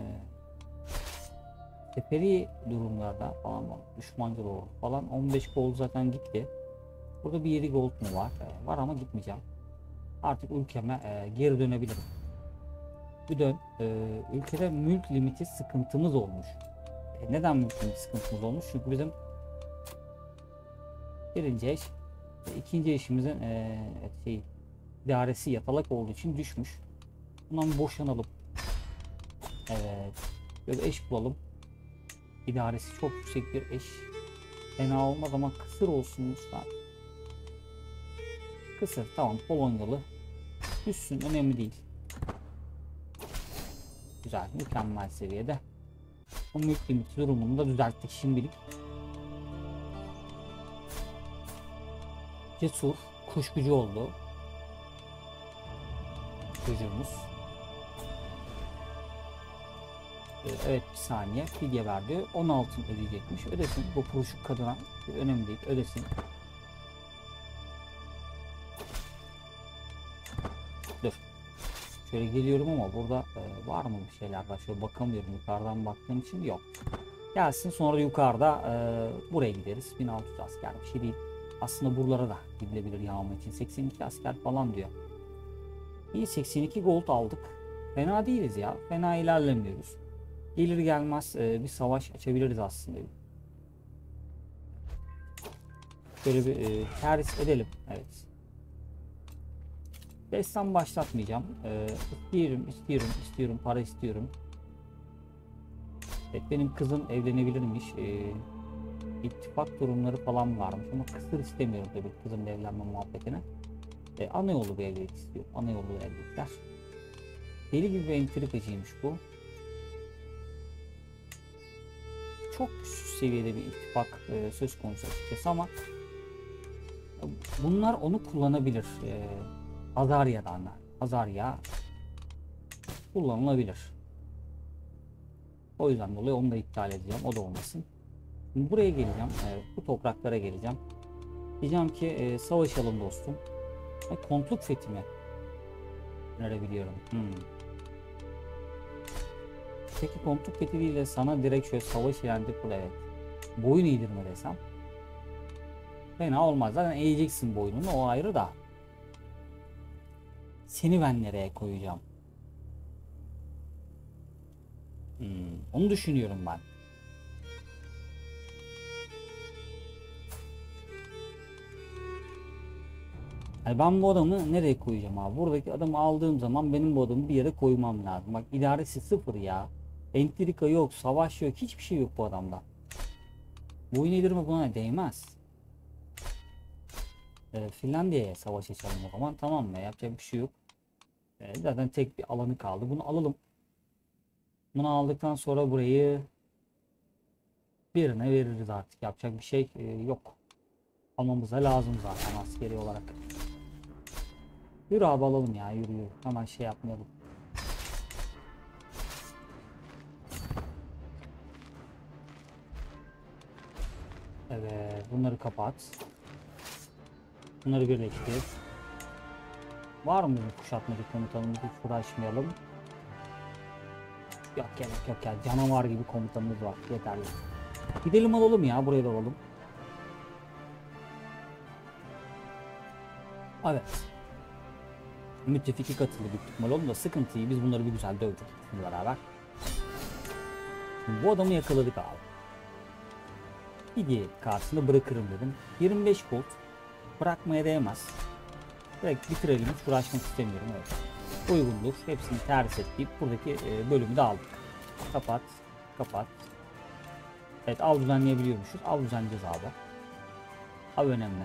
teperi durumlarda falan, düşmancı doğru falan 15 gold zaten gitti. Burada bir 7 gold mu var? Var ama gitmeyeceğim. Artık ülkeme geri dönebilirim. Bir dön. Ülkede mülk limiti sıkıntımız olmuş. Neden mülk limiti sıkıntımız olmuş? Çünkü bizim birinci eş ikinci eşimizin idaresi yatalak olduğu için düşmüş. Bundan boşanalım. Evet. Böyle eş bulalım. İdaresi çok yüksek bir eş. Fena olmaz ama kısır olsun lütfen. Kısır, tamam, Polonyalı. Düşsün, önemli değil. Güzel, mükemmel seviyede. O mülk limiti durumunu da düzelttik şimdilik. Cesur, kuş gücü oldu. Çocuğumuz. Evet, bir saniye. Fidye verdi. 10 altın ödeyecekmiş. Ödesin. Bu kuruşuk kadına önemli değil. Ödesin. Dur. Şöyle geliyorum ama burada var mı bir şeyler var? Şöyle bakamıyorum. Yukarıdan baktığım için yok. Gelsin, sonra yukarıda buraya gideriz. 1600 asker bir şey değil. Aslında buralara da gidilebilir yağma için. 82 asker falan diyor. İyi, 82 gold aldık. Fena değiliz ya. Fena ilerlemiyoruz. Gelir gelmez bir savaş açabiliriz aslında. Böyle bir terhis edelim. Evet. Destan başlatmayacağım. İstiyorum. Para istiyorum. Evet, benim kızım evlenebilirmiş. İttifak durumları falan varmış ama kısır istemiyorum tabii kızımla evlenme muhabbetine. Ana yolu bir evlilik istiyor. Ana yolu evlilikler. Deli gibi bir entrikacıymış bu. Çok üst seviyede bir ittifak söz konusu açıkçası ama bunlar onu kullanabilir. Azarya'dan. Azarya kullanılabilir. O yüzden dolayı onu da iptal edeceğim. O da olmasın. Şimdi buraya geleceğim. Bu topraklara geleceğim. Diyeceğim ki savaşalım dostum. Kontluk fethi mi? Önerebiliyorum. Peki kontluk fethi değil de sana direkt şöyle savaş ilan edip evet. Boyun eğdirme desem. Fena olmaz. Zaten eğeceksin boynunu, o ayrı da. Seni ben nereye koyacağım? Onu düşünüyorum ben. Yani ben bu adamı nereye koyacağım abi? Buradaki adamı aldığım zaman benim bu adamı bir yere koymam lazım. Bak idaresi sıfır ya. Entrika yok, savaş yok, hiçbir şey yok bu adamda. Boyun eğdirme buna değmez. Finlandiya'ya savaş açalım o zaman, tamam mı? Yapacak bir şey yok. Zaten tek bir alanı kaldı. Bunu alalım. Bunu aldıktan sonra burayı birine veririz artık. Yapacak bir şey yok. Almamız da lazım zaten askeri olarak. Yürü abi alalım ya, yürü yürü. Hemen şey yapmayalım. Evet, bunları kapat. Bunları birleştir. Var mı bir kuşatmacı komutanımız, hiç uğraşmayalım. Yok gerek yok ya, canavar gibi komutanımız var, yeterli. Gidelim alalım ya, buraya da alalım. Evet. Müttefiki katıldı büyük ihtimal, oğlum da sıkıntıyı biz bunları bir güzel dövdük beraber. Şimdi bu adamı yakaladık abi. Fidye karşısında bırakırım dedim. 25 gold bırakmaya değmez. Direkt bitirelim, hiç uğraşmak istemiyorum. Evet. Uygundur. Hepsini ters etleyip buradaki bölümü de aldık. Kapat, kapat. Evet, av düzenleyebiliyormuşuz. Av düzenleyeceğiz abi. Av önemli.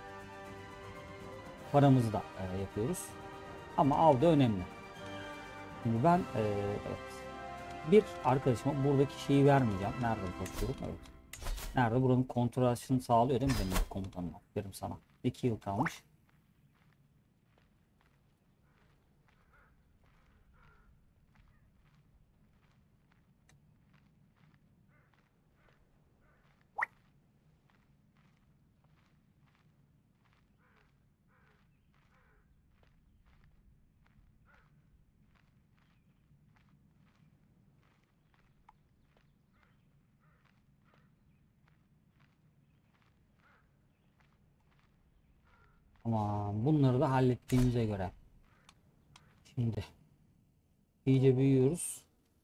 Paramızı da yapıyoruz. Ama av da önemli. Şimdi ben evet, bir arkadaşıma buradaki şeyi vermeyeceğim. Nerede bakıyorum? Evet. Nerede? Buranın kontrolünü sağlıyor değil mi benim komutanım? Aferin sana. 2 yıl kalmış. Tamam. Bunları da hallettiğimize göre. Şimdi iyice büyüyoruz.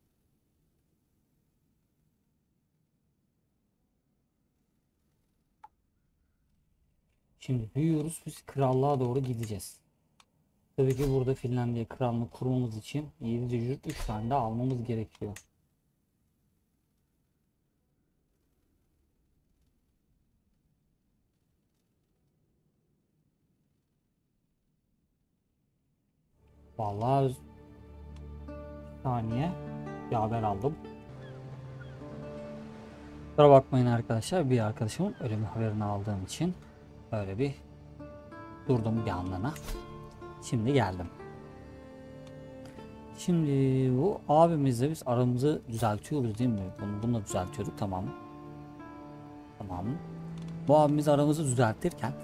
Şimdi büyüyoruz. Biz krallığa doğru gideceğiz. Tabii ki burada Finlandiya krallığını kurmamız için 3 tane de almamız gerekiyor. Vallahi bir saniye bir haber aldım. Kusura bakmayın arkadaşlar, bir arkadaşımın ölüm haberini aldığım için öyle bir durdum bir anlığına. Şimdi geldim. Şimdi bu abimizle biz aramızı düzeltiyoruz değil mi? Bununla düzeltiyorduk, tamam. Tamam. Bu abimiz aramızı düzeltirken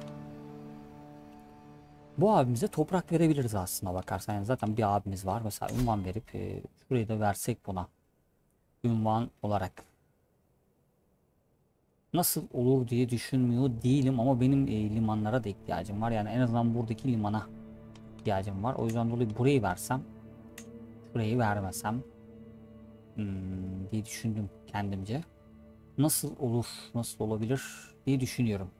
bu abimize toprak verebiliriz aslında bakarsan. Yani zaten bir abimiz var. Mesela ünvan verip şurayı da versek buna. Ünvan olarak. Nasıl olur diye düşünmüyor değilim ama benim limanlara da ihtiyacım var. Yani en azından buradaki limana ihtiyacım var. O yüzden dolayı burayı versem, şurayı vermesem diye düşündüm kendimce. Nasıl olur, nasıl olabilir diye düşünüyorum.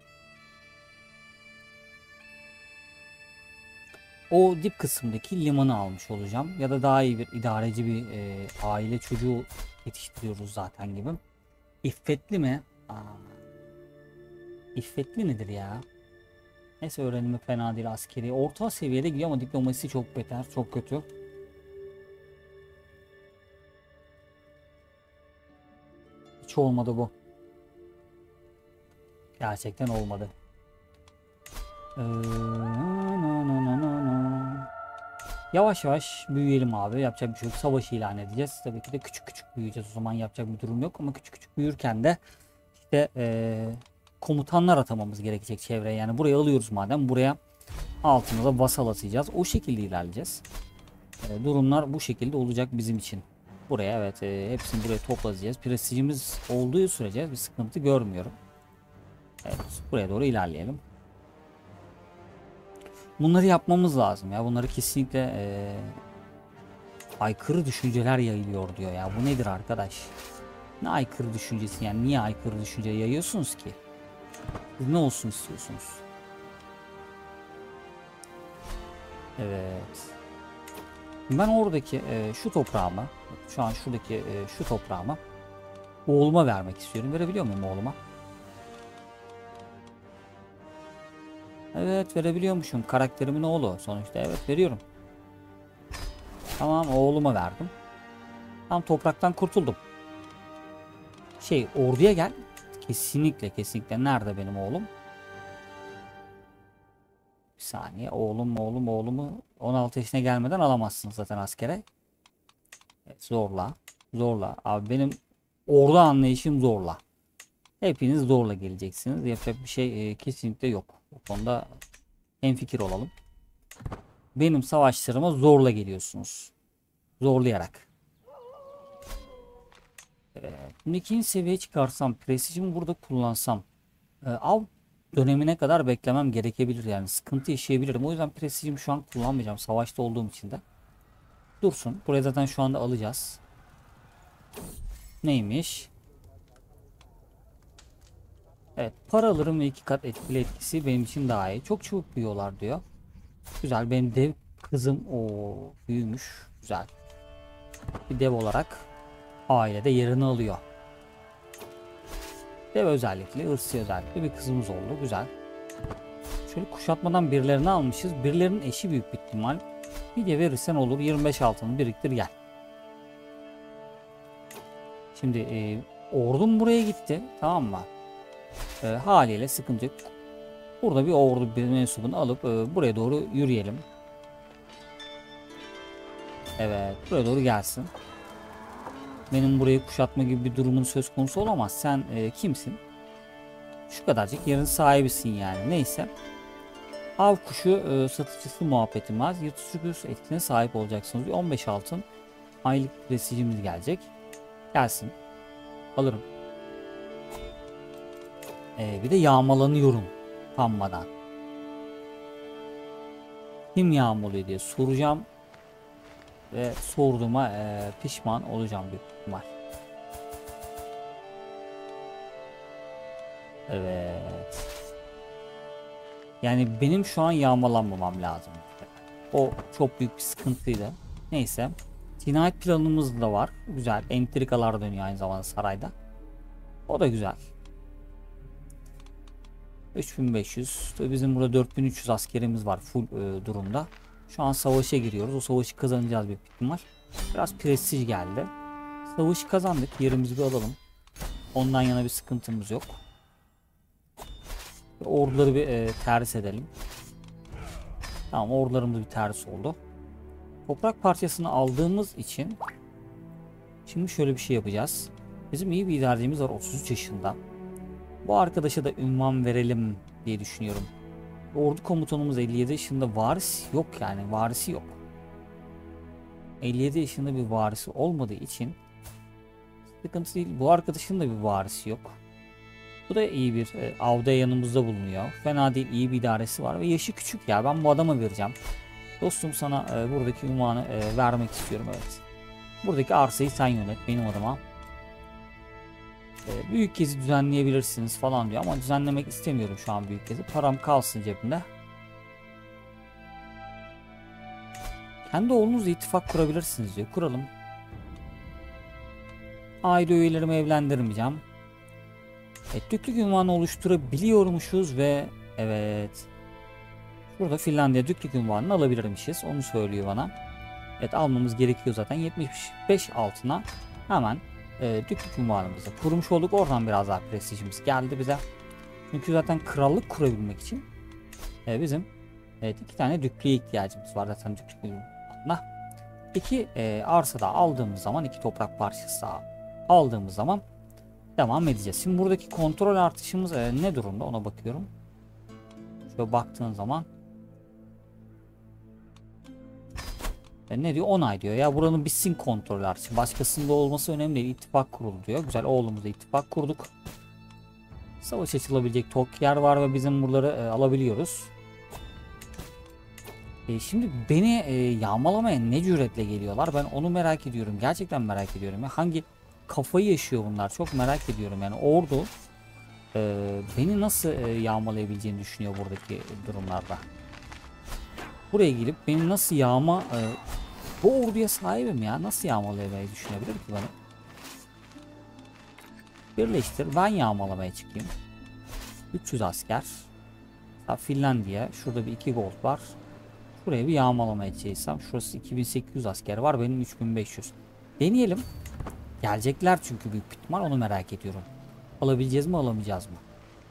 O dip kısımdaki limanı almış olacağım. Ya da daha iyi bir idareci bir aile çocuğu yetiştiriyoruz zaten gibi. İffetli mi? İffetli nedir ya? Neyse, öğrenimi fena değil, askeri. Orta seviyede gidiyor ama diplomasi çok beter, çok kötü. Hiç olmadı bu. Gerçekten olmadı. Yavaş yavaş büyüyelim abi. Yapacak bir şey yok. Savaş ilan edeceğiz. Tabii ki de küçük küçük büyüyeceğiz. O zaman yapacak bir durum yok ama küçük küçük büyürken de işte komutanlar atamamız gerekecek çevreye. Yani buraya alıyoruz madem, buraya altımıza vasal atacağız. O şekilde ilerleyeceğiz. Durumlar bu şekilde olacak bizim için. Buraya evet, hepsini buraya toplayacağız. Prestijimiz olduğu sürece bir sıkıntı görmüyorum. Evet, buraya doğru ilerleyelim. Bunları yapmamız lazım ya. Bunları kesinlikle aykırı düşünceler yayılıyor diyor ya. Bu nedir arkadaş? Ne aykırı düşüncesi yani? Niye aykırı düşünce yayıyorsunuz ki? Siz ne olsun istiyorsunuz? Evet. Ben oradaki şu toprağımı, şu an şuradaki şu toprağımı oğluma vermek istiyorum. Verebiliyor muyum oğluma? Evet, verebiliyormuşum. Karakterimin oğlu sonuçta. Evet, veriyorum. Tamam, oğluma verdim. Tam topraktan kurtuldum. Orduya gel. Kesinlikle kesinlikle. Nerede benim oğlum? Bir saniye. Oğlumu 16 yaşına gelmeden alamazsınız zaten askere. Evet, zorla. Zorla. Abi benim ordu anlayışım zorla. Hepiniz zorla geleceksiniz. Yapacak bir şey kesinlikle yok. Bu konuda hemfikir olalım. Benim savaşlarıma zorla geliyorsunuz. Zorlayarak. Şimdi ikinci seviyeye çıkarsam, prestijimi burada kullansam, av dönemine kadar beklemem gerekebilir, yani sıkıntı yaşayabilirim. O yüzden prestijimi şu an kullanmayacağım, savaşta olduğum için de. Dursun. Buraya zaten şu anda alacağız. Neymiş? Evet, para alırım ve 2 kat etkili etkisi benim için daha iyi. Çok çabuk büyüyorlar diyor. Güzel, benim dev kızım o büyümüş. Güzel. Bir dev olarak ailede yerini alıyor. Dev özellikli, ırsi özellikli bir kızımız oldu. Güzel. Şöyle kuşatmadan birilerini almışız. Birilerinin eşi büyük bir ihtimal. Bir de verirsen olur. 25 altını biriktir gel. Şimdi ordum buraya gitti. Tamam mı? Haliyle sıkıntı yok. Burada bir ordu bir mensubunu alıp buraya doğru yürüyelim. Evet, buraya doğru gelsin. Benim burayı kuşatma gibi bir durumun söz konusu olamaz. Sen kimsin? Şu kadarcık yerin sahibisin yani. Neyse. Av kuşu satıcısı muhabbetim var. Yırtıcı etkisine sahip olacaksınız. Bir 15 altın aylık prestijimiz gelecek. Gelsin. Alırım. Bir de yağmalanıyorum utanmadan. Kim yağmalıyor diye soracağım. Ve sorduğuma pişman olacağım büyük ihtimal. Evet. Yani benim şu an yağmalanmamam lazım. O çok büyük bir sıkıntıydı. Neyse. Cinayet planımız da var. Güzel. Entrikalar dönüyor aynı zamanda sarayda. O da güzel. 3500. Bizim burada 4300 askerimiz var full durumda. Şu an savaşa giriyoruz. O savaşı kazanacağız büyük ihtimal. Biraz prestij geldi. Savaşı kazandık. Yerimizi bir alalım. Ondan yana bir sıkıntımız yok. Orduları bir ters edelim. Tamam, ordularımız bir ters oldu. Toprak parçasını aldığımız için şimdi şöyle bir şey yapacağız. Bizim iyi bir idarecimiz var, 33 yaşında. Bu arkadaşa da ünvan verelim diye düşünüyorum. Ordu komutanımız 57 yaşında, varis yok yani, varisi yok. 57 yaşında bir varisi olmadığı için sıkıntı değil. Bu arkadaşın da bir varisi yok. Bu da iyi bir avda yanımızda bulunuyor. Fena değil, iyi bir idaresi var ve yaşı küçük ya. Ben bu adama vereceğim. Dostum, sana buradaki ünvanı vermek istiyorum, evet. Buradaki arsayı sen yönet benim adıma. Büyük gezi düzenleyebilirsiniz falan diyor ama düzenlemek istemiyorum şu an büyük gezi. Param kalsın cebimde. Kendi oğlunuzla ittifak kurabilirsiniz diyor. Kuralım. Aile üyelerimi evlendirmeyeceğim. Düklük ünvanı oluşturabiliyormuşuz ve evet. Burada Finlandiya düklük ünvanını alabilirmişiz. Onu söylüyor bana. Evet, almamız gerekiyor zaten. 75 altına hemen düklük ünvanımızı kurmuş olduk. Oradan biraz daha prestijimiz geldi bize. Çünkü zaten krallık kurabilmek için bizim 2 tane düklüğe ihtiyacımız var. Zaten düklük civarında. İki arsa da aldığımız zaman, iki toprak parçası daha aldığımız zaman devam edeceğiz. Şimdi buradaki kontrol artışımız ne durumda ona bakıyorum. Şöyle baktığın zaman ne diyor? 10 ay diyor. Ya buranın bitsin kontrol artışı. Başkasında olması önemli değil. İttifak kuruldu diyor. Güzel, oğlumuzla ittifak kurduk. Savaş açılabilecek çok yer var ve bizim buraları alabiliyoruz. Şimdi beni yağmalamaya ne cüretle geliyorlar? Ben onu merak ediyorum. Gerçekten merak ediyorum. Ya. Hangi kafayı yaşıyor bunlar? Çok merak ediyorum. Yani ordu beni nasıl yağmalayabileceğini düşünüyor buradaki durumlarda. Buraya gelip beni nasıl bu orduya sahibim ya. Nasıl yağmalayamayı düşünebilir ki bana? Birleştir. Ben yağmalamaya çıkayım. 300 asker. Finlandiya. Şurada bir 2 gold var. Buraya bir yağmalamaya çalışsam. Şurası 2800 asker var. Benim 3500. Deneyelim. Gelecekler çünkü büyük ihtimal, onu merak ediyorum. Alabileceğiz mi, alamayacağız mı?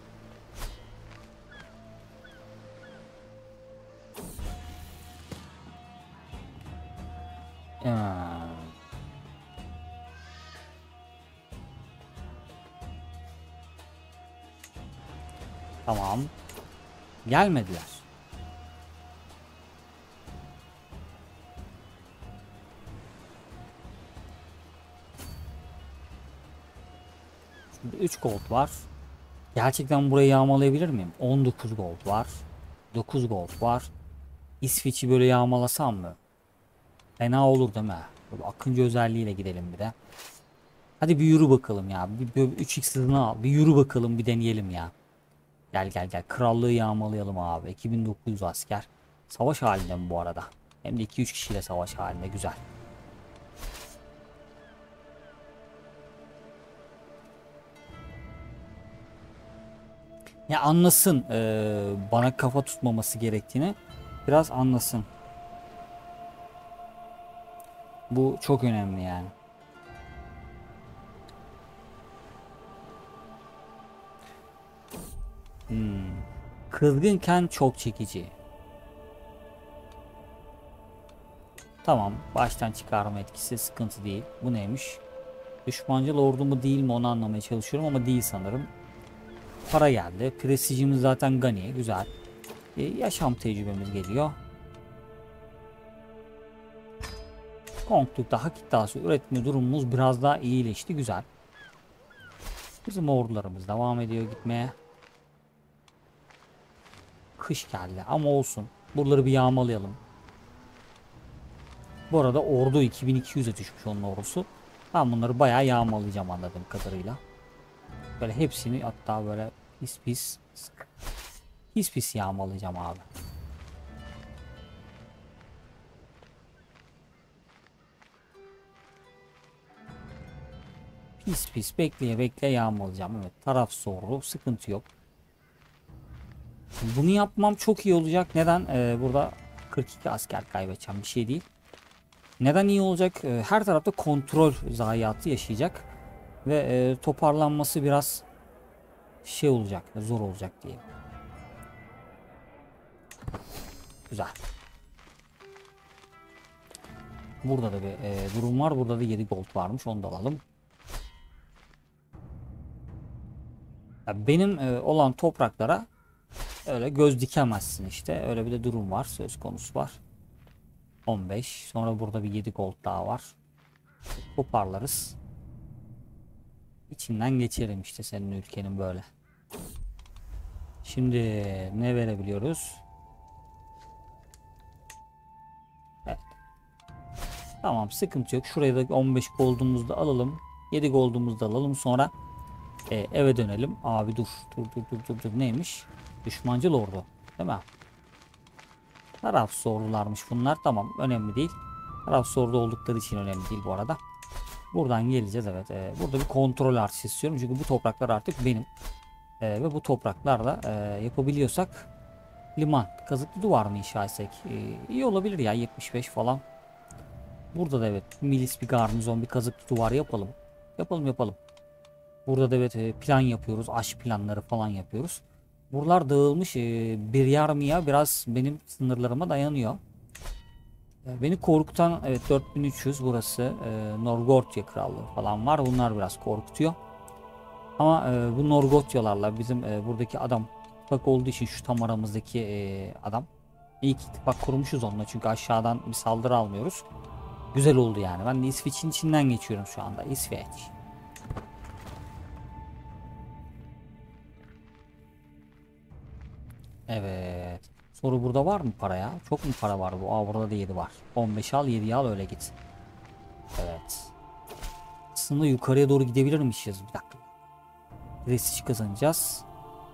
Tamam. Gelmediler. Şimdi 3 gold var. Gerçekten burayı yağmalayabilir miyim? 19 gold var. 9 gold var. İsveç'i böyle yağmalasam mı? Fena olur değil mi? Böyle akıncı özelliğiyle gidelim bir de. Hadi bir yürü bakalım ya. Bir 3x hızını al. Bir yürü bakalım, bir deneyelim ya. Gel gel gel. Krallığı yağmalayalım abi. 2900 asker. Savaş halinde mi bu arada? Hem de 2-3 kişiyle savaş halinde. Güzel. Ya anlasın bana kafa tutmaması gerektiğini. Biraz anlasın. Bu çok önemli yani. Kızgınken çok çekici. Tamam. Baştan çıkarma etkisi sıkıntı değil. Bu neymiş? Düşmancıl ordu mu değil mi onu anlamaya çalışıyorum ama değil sanırım. Para geldi. Prestijimiz zaten Gani. Güzel. Yaşam tecrübemiz geliyor. Konklukta hak iddiası üretme durumumuz biraz daha iyileşti. Güzel. Bizim ordularımız devam ediyor gitmeye. Kış geldi ama olsun. Buraları bir yağmalayalım. Bu arada ordu 2200'e düşmüş onun ordusu. Ben bunları bayağı yağmalayacağım anladığım kadarıyla. Böyle hepsini, hatta böyle pis pis yağmalayacağım abi. Pis pis bekleye bekleye yağmalayacağım. Evet, taraf soru, sıkıntı yok. Bunu yapmam çok iyi olacak. Neden? Burada 42 asker kaybedeceğim, bir şey değil. Neden iyi olacak? Her tarafta kontrol zayiatı yaşayacak. Ve toparlanması biraz şey olacak, zor olacak diye. Güzel. Burada da bir durum var. Burada da 7 gold varmış. Onu da alalım. Ya benim olan topraklara öyle göz dikemezsin işte. Öyle bir de durum var. Söz konusu var. 15. Sonra burada bir 7 gold daha var. Toparlarız. İçinden geçerim işte senin ülkenin böyle. Şimdi ne verebiliyoruz? Evet. Tamam, sıkıntı yok. Şuraya da 15 gold'umuzu da alalım. 7 gold'umuzu da alalım. Sonra eve dönelim. Abi dur. Dur. Neymiş? Düşmancıl ordu. Değil mi? Tarafsız ordularmış bunlar. Tamam. Önemli değil. Tarafsız ordu oldukları için önemli değil bu arada. Buradan geleceğiz. Evet. Burada bir kontrol artışı istiyorum. Çünkü bu topraklar artık benim. Ve bu topraklarla yapabiliyorsak liman. Kazıklı duvar mı inşa etsek? İyi olabilir ya. 75 falan. Burada da evet. Milis bir garnizon, bir kazıklı duvar yapalım. Yapalım. Burada da evet plan yapıyoruz. Aş planları falan yapıyoruz. Buralar dağılmış. Bir yarmıya biraz benim sınırlarıma dayanıyor. Beni korkutan evet 4300 burası. Norgortya Krallığı falan var. Bunlar biraz korkutuyor. Ama bu Norgotyalarla bizim buradaki adam ittifak olduğu için şu tam aramızdaki adam. İyi ki ittifak kurmuşuz onunla çünkü aşağıdan bir saldırı almıyoruz. Güzel oldu yani. Ben de İsveç'in içinden geçiyorum şu anda. İsveç. Evet. Soru burada var mı para ya? Çok mu para var bu? Aa burada da 7 var. 15 al 7'yi al öyle git. Evet. Aslında yukarıya doğru gidebilirmişiz. Bir dakika. Prestij kazanacağız.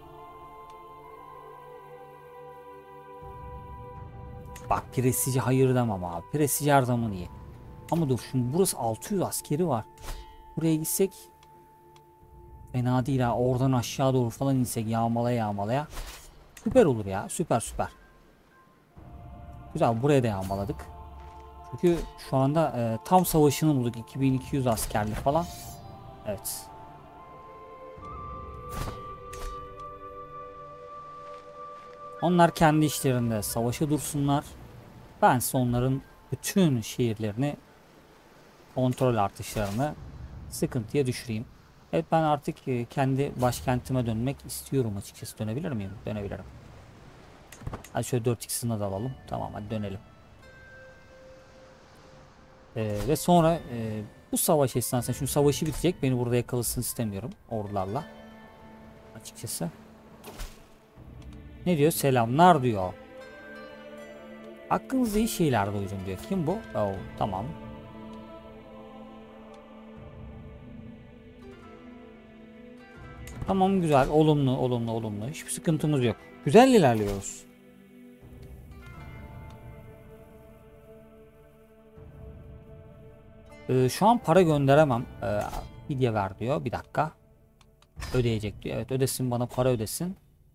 Bak prestiji hayır demem abi. Prestij her zaman iyi. Ama dur şimdi burası 600 askeri var. Buraya gitsek fena değil ha. Oradan aşağı doğru falan insek yağmalaya yağmalaya. Süper olur ya. Süper süper. Güzel buraya da yağmaladık. Çünkü şu anda tam savaşını bulduk. 2200 askerli falan. Evet. Onlar kendi işlerinde savaşa dursunlar. Bense onların bütün şehirlerini, kontrol artışlarını sıkıntıya düşüreyim. Evet ben artık kendi başkentime dönmek istiyorum açıkçası. Dönebilir miyim? Dönebilirim. Hadi şöyle 4x'ini de alalım. Tamam hadi dönelim. Ve sonra bu savaş esnasında şimdi savaşı bitecek. Beni burada yakalasın istemiyorum ordularla. Açıkçası. Ne diyor? Selamlar diyor. Hakkınızda iyi şeyler duydum diyor. Kim bu? Oh, tamam. Tamam güzel. Olumlu, olumlu, olumlu. Hiçbir sıkıntımız yok. Güzel ilerliyoruz. Şu an para gönderemem. Fidye ver diyor. Bir dakika. Ödeyecek diyor. Evet ödesin bana para ödesin.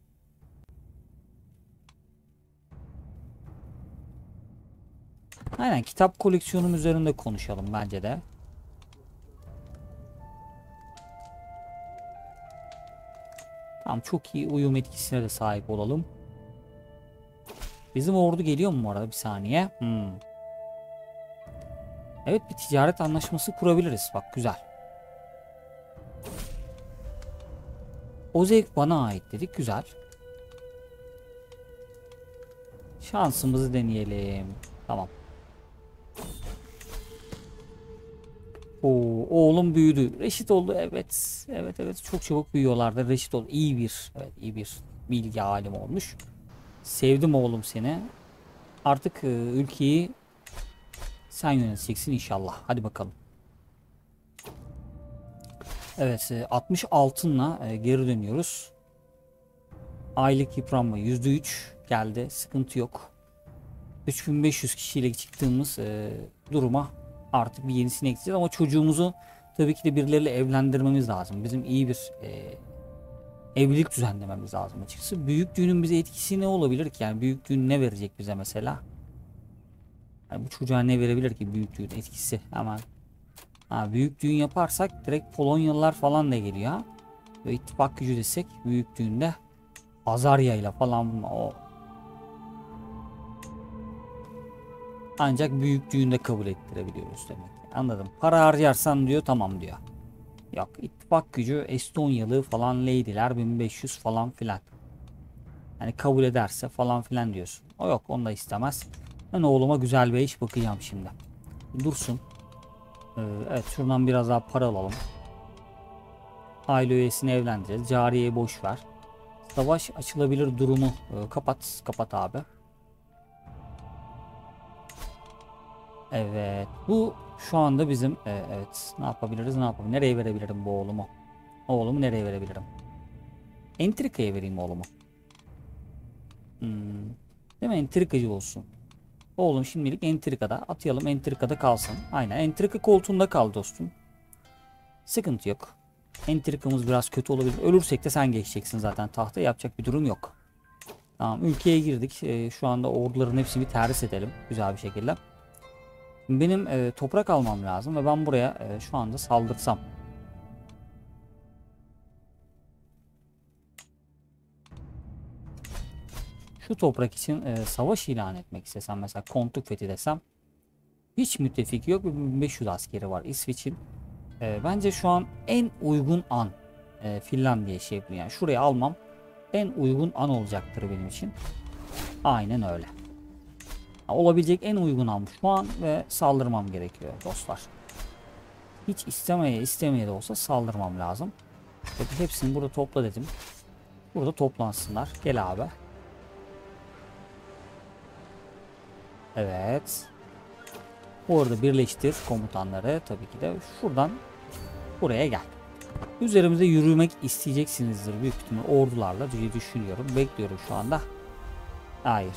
Aynen kitap koleksiyonum üzerinde konuşalım bence de. Tamam çok iyi uyum etkisine de sahip olalım. Bizim ordu geliyor mu bu arada bir saniye. Evet bir ticaret anlaşması kurabiliriz. Bak güzel. O zevk bana ait dedik. Güzel. Şansımızı deneyelim. Tamam. Oo, oğlum büyüdü. Reşit oldu. Evet. Evet evet çok çabuk büyüyorlardı. Reşit oldu. İyi bir iyi bir bilgi alim olmuş. Sevdim oğlum seni. Artık ülkeyi sen yöneteceksin inşallah. Hadi bakalım. Evet 60 altınla geri dönüyoruz. Aylık yıpranma %3 geldi. Sıkıntı yok. 3500 kişiyle çıktığımız duruma artık bir yenisini ekleyeceğiz ama çocuğumuzu tabii ki de birileriyle evlendirmemiz lazım. Bizim iyi bir evlilik düzenlememiz lazım açıkçası. Büyük düğünün bize etkisi ne olabilir ki? Yani büyük düğün ne verecek bize mesela? Yani bu çocuğa ne verebilir ki büyük düğün etkisi? Hemen. Büyük düğün yaparsak direkt Polonyalılar falan da geliyor. Ve ittifak gücü desek büyük düğünde Azarya ile falan o ancak büyük düğünde kabul ettirebiliyoruz demek. Anladım. Para harcarsan diyor tamam diyor. Yok ittifak gücü Estonyalı falan lady'ler 1500 falan filan. Yani kabul ederse falan filan diyorsun. O yok onu da istemez. Ben oğluma güzel bir iş bakacağım şimdi. Dursun. Evet şuradan biraz daha para alalım. Aile üyesini evlendireceğiz. Cariyeyi boş ver. Savaş açılabilir durumu kapat. Kapat abi. Evet. Bu şu anda bizim evet. Ne yapabiliriz? Ne yapabilirim? Nereye verebilirim bu oğlumu? Oğlumu nereye verebilirim? Entrika'ya vereyim oğlumu. Değil mi? Entrikacı olsun. Oğlum şimdilik entrikada. Atayalım entrikada kalsın. Aynen. Entrika koltuğunda kal dostum. Sıkıntı yok. Entrikamız biraz kötü olabilir. Ölürsek de sen geçeceksin zaten tahta. Yapacak bir durum yok. Tamam. Ülkeye girdik. Şu anda orduların hepsini bir terhis edelim. Güzel bir şekilde. Benim toprak almam lazım ve ben buraya şu anda saldırsam. Şu toprak için savaş ilan etmek istesem mesela kontuk fethi desem Hiç müttefik yok. 1500 askeri var İsveç'in. Bence şu an en uygun an Finlandiya şey yapıyor. Yani şuraya almam en uygun an olacaktır benim için. Aynen öyle. Olabilecek en uygun an şu an ve saldırmam gerekiyor dostlar. Hiç istemeye de olsa saldırmam lazım. Peki hepsini burada topla dedim. Burada toplansınlar. Gel abi. Evet. Orada birleştir komutanları tabii ki de. Şuradan buraya gel. Üzerimize yürümek isteyeceksinizdir büyük ihtimal ordularla diye düşünüyorum. Bekliyorum şu anda. Hayır.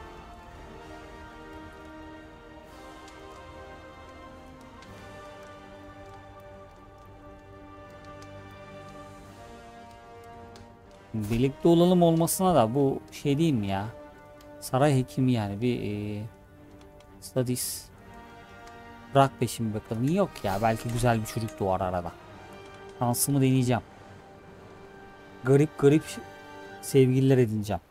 Birlikte olalım olmasına da bu şey değil mi ya? Saray hekimi yani bir studies. Bırak peşimi bakalım. Yok ya belki güzel bir çocuk doğar arada. Şansımı deneyeceğim. Garip garip sevgililer edineceğim.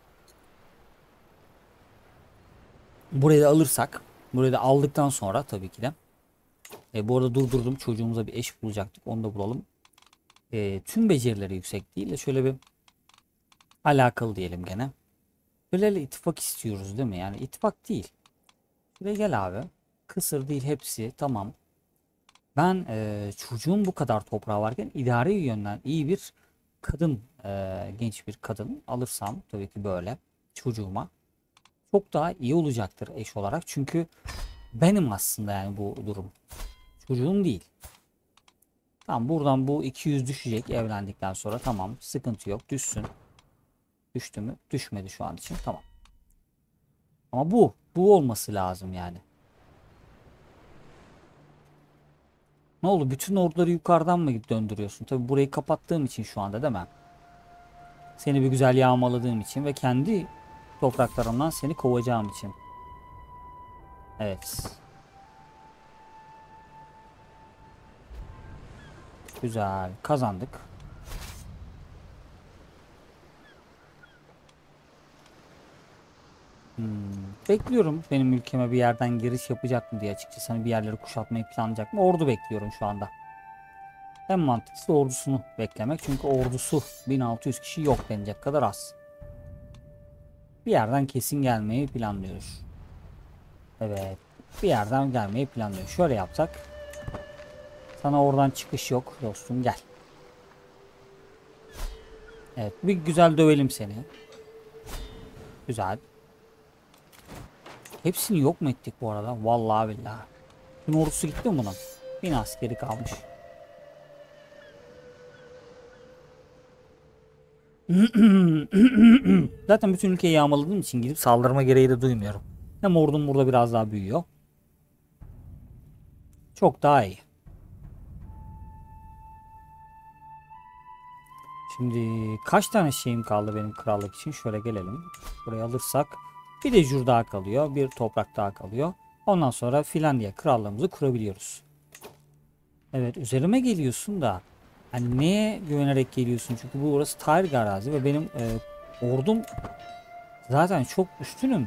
Burayı da alırsak. Burayı da aldıktan sonra tabii ki de. Bu arada durdurdum. Çocuğumuza bir eş bulacaktık. Onu da bulalım. Tüm becerileri yüksek değil de şöyle bir alakalı diyelim gene. Böyle ittifak istiyoruz değil mi? Yani ittifak değil. Şuraya gel abi. Kısır değil hepsi. Tamam. Ben çocuğum bu kadar toprağı varken idari yönden iyi bir kadın, genç bir kadın alırsam tabii ki böyle çocuğuma çok daha iyi olacaktır eş olarak. Çünkü benim aslında yani bu durum. Çocuğum değil. Tamam buradan bu 200 düşecek evlendikten sonra tamam sıkıntı yok düşsün. Düştü mü? Düşmedi şu an için tamam. Ama bu olması lazım yani. Ne oldu? Bütün orduları yukarıdan mı döndürüyorsun? Tabi burayı kapattığım için şu anda değil mi? Seni bir güzel yağmaladığım için ve kendi topraklarımdan seni kovacağım için. Evet. Güzel. Kazandık. Bekliyorum benim ülkeme bir yerden giriş yapacak mı diye açıkçası. Hani bir yerleri kuşatmayı planlayacak mı? Ordu bekliyorum şu anda. En mantıklısı ordusunu beklemek. Çünkü ordusu 1600 kişi yok denecek kadar az. Bir yerden kesin gelmeyi planlıyoruz. Evet. Bir yerden gelmeyi planlıyor. Şöyle yapsak. Sana oradan çıkış yok dostum gel. Evet bir güzel dövelim seni. Güzel. Hepsini yok mu ettik bu arada? Vallahi billahi. Tüm ordusu gitti mi bunun? 1000 askeri kalmış. Zaten bütün ülkeyi yağmaladığım için gidip saldırma gereği de duymuyorum. Hem ordum burada biraz daha büyüyor. Çok daha iyi. Şimdi kaç tane şeyim kaldı benim krallık için? Şöyle gelelim. Burayı alırsak bir de jur daha kalıyor. Bir toprak daha kalıyor. Ondan sonra Finlandiya krallığımızı kurabiliyoruz. Evet üzerime geliyorsun da hani neye güvenerek geliyorsun? Çünkü bu orası tarih arazi ve benim ordum zaten çok üstünüm.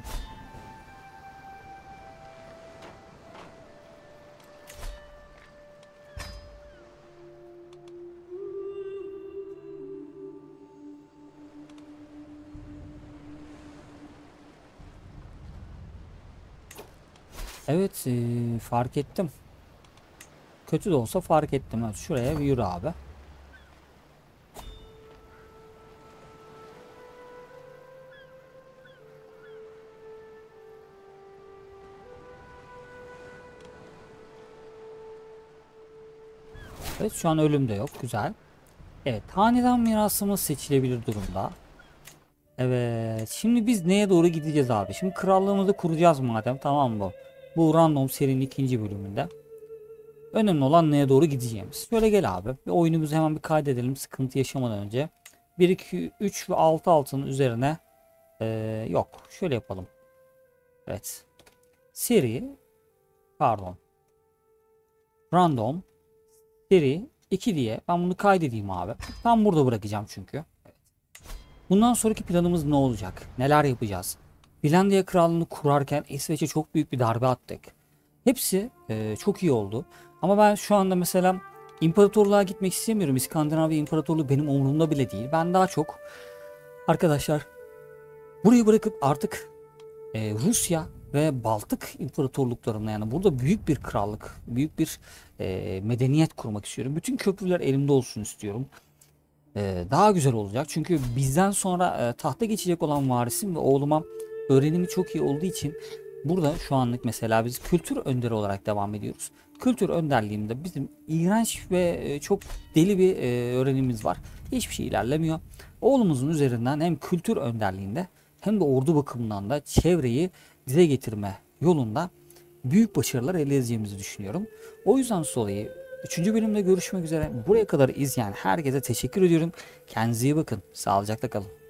Evet fark ettim. Kötü de olsa fark ettim. Evet, şuraya bir yürü abi. Evet şu an ölüm de yok. Güzel. Evet hanedan mirasımız seçilebilir durumda. Evet şimdi biz neye doğru gideceğiz abi? Şimdi krallığımızı kuracağız madem tamam mı? Bu random serinin ikinci bölümünde. Önemli olan neye doğru gideceğimiz. Şöyle gel abi. Bir oyunumuzu hemen bir kaydedelim sıkıntı yaşamadan önce. 1, 2, 3 ve 6 altının üzerine yok. Şöyle yapalım. Evet. Seri pardon. Random seri 2 diye ben bunu kaydedeyim abi. Tam burada bırakacağım çünkü. Bundan sonraki planımız ne olacak? Neler yapacağız? Finlandiya krallığını kurarken İsveç'e çok büyük bir darbe attık. Hepsi çok iyi oldu. Ama ben şu anda mesela imparatorluğa gitmek istemiyorum. İskandinavya İmparatorluğu benim umurumda bile değil. Ben daha çok arkadaşlar burayı bırakıp artık Rusya ve Baltık imparatorluklarına, yani burada büyük bir krallık, büyük bir medeniyet kurmak istiyorum. Bütün köprüler elimde olsun istiyorum. Daha güzel olacak. Çünkü bizden sonra tahta geçecek olan varisim ve oğluma öğrenimi çok iyi olduğu için burada şu anlık mesela biz kültür önderi olarak devam ediyoruz. Kültür önderliğinde bizim iğrenç ve çok deli bir öğrenimimiz var. Hiçbir şey ilerlemiyor. Oğlumuzun üzerinden hem kültür önderliğinde hem de ordu bakımından da çevreyi dize getirme yolunda büyük başarılar elde edeceğimizi düşünüyorum. O yüzden dolayı 3. bölümde görüşmek üzere. Buraya kadar izleyen herkese teşekkür ediyorum. Kendinize iyi bakın. Sağlıcakla kalın.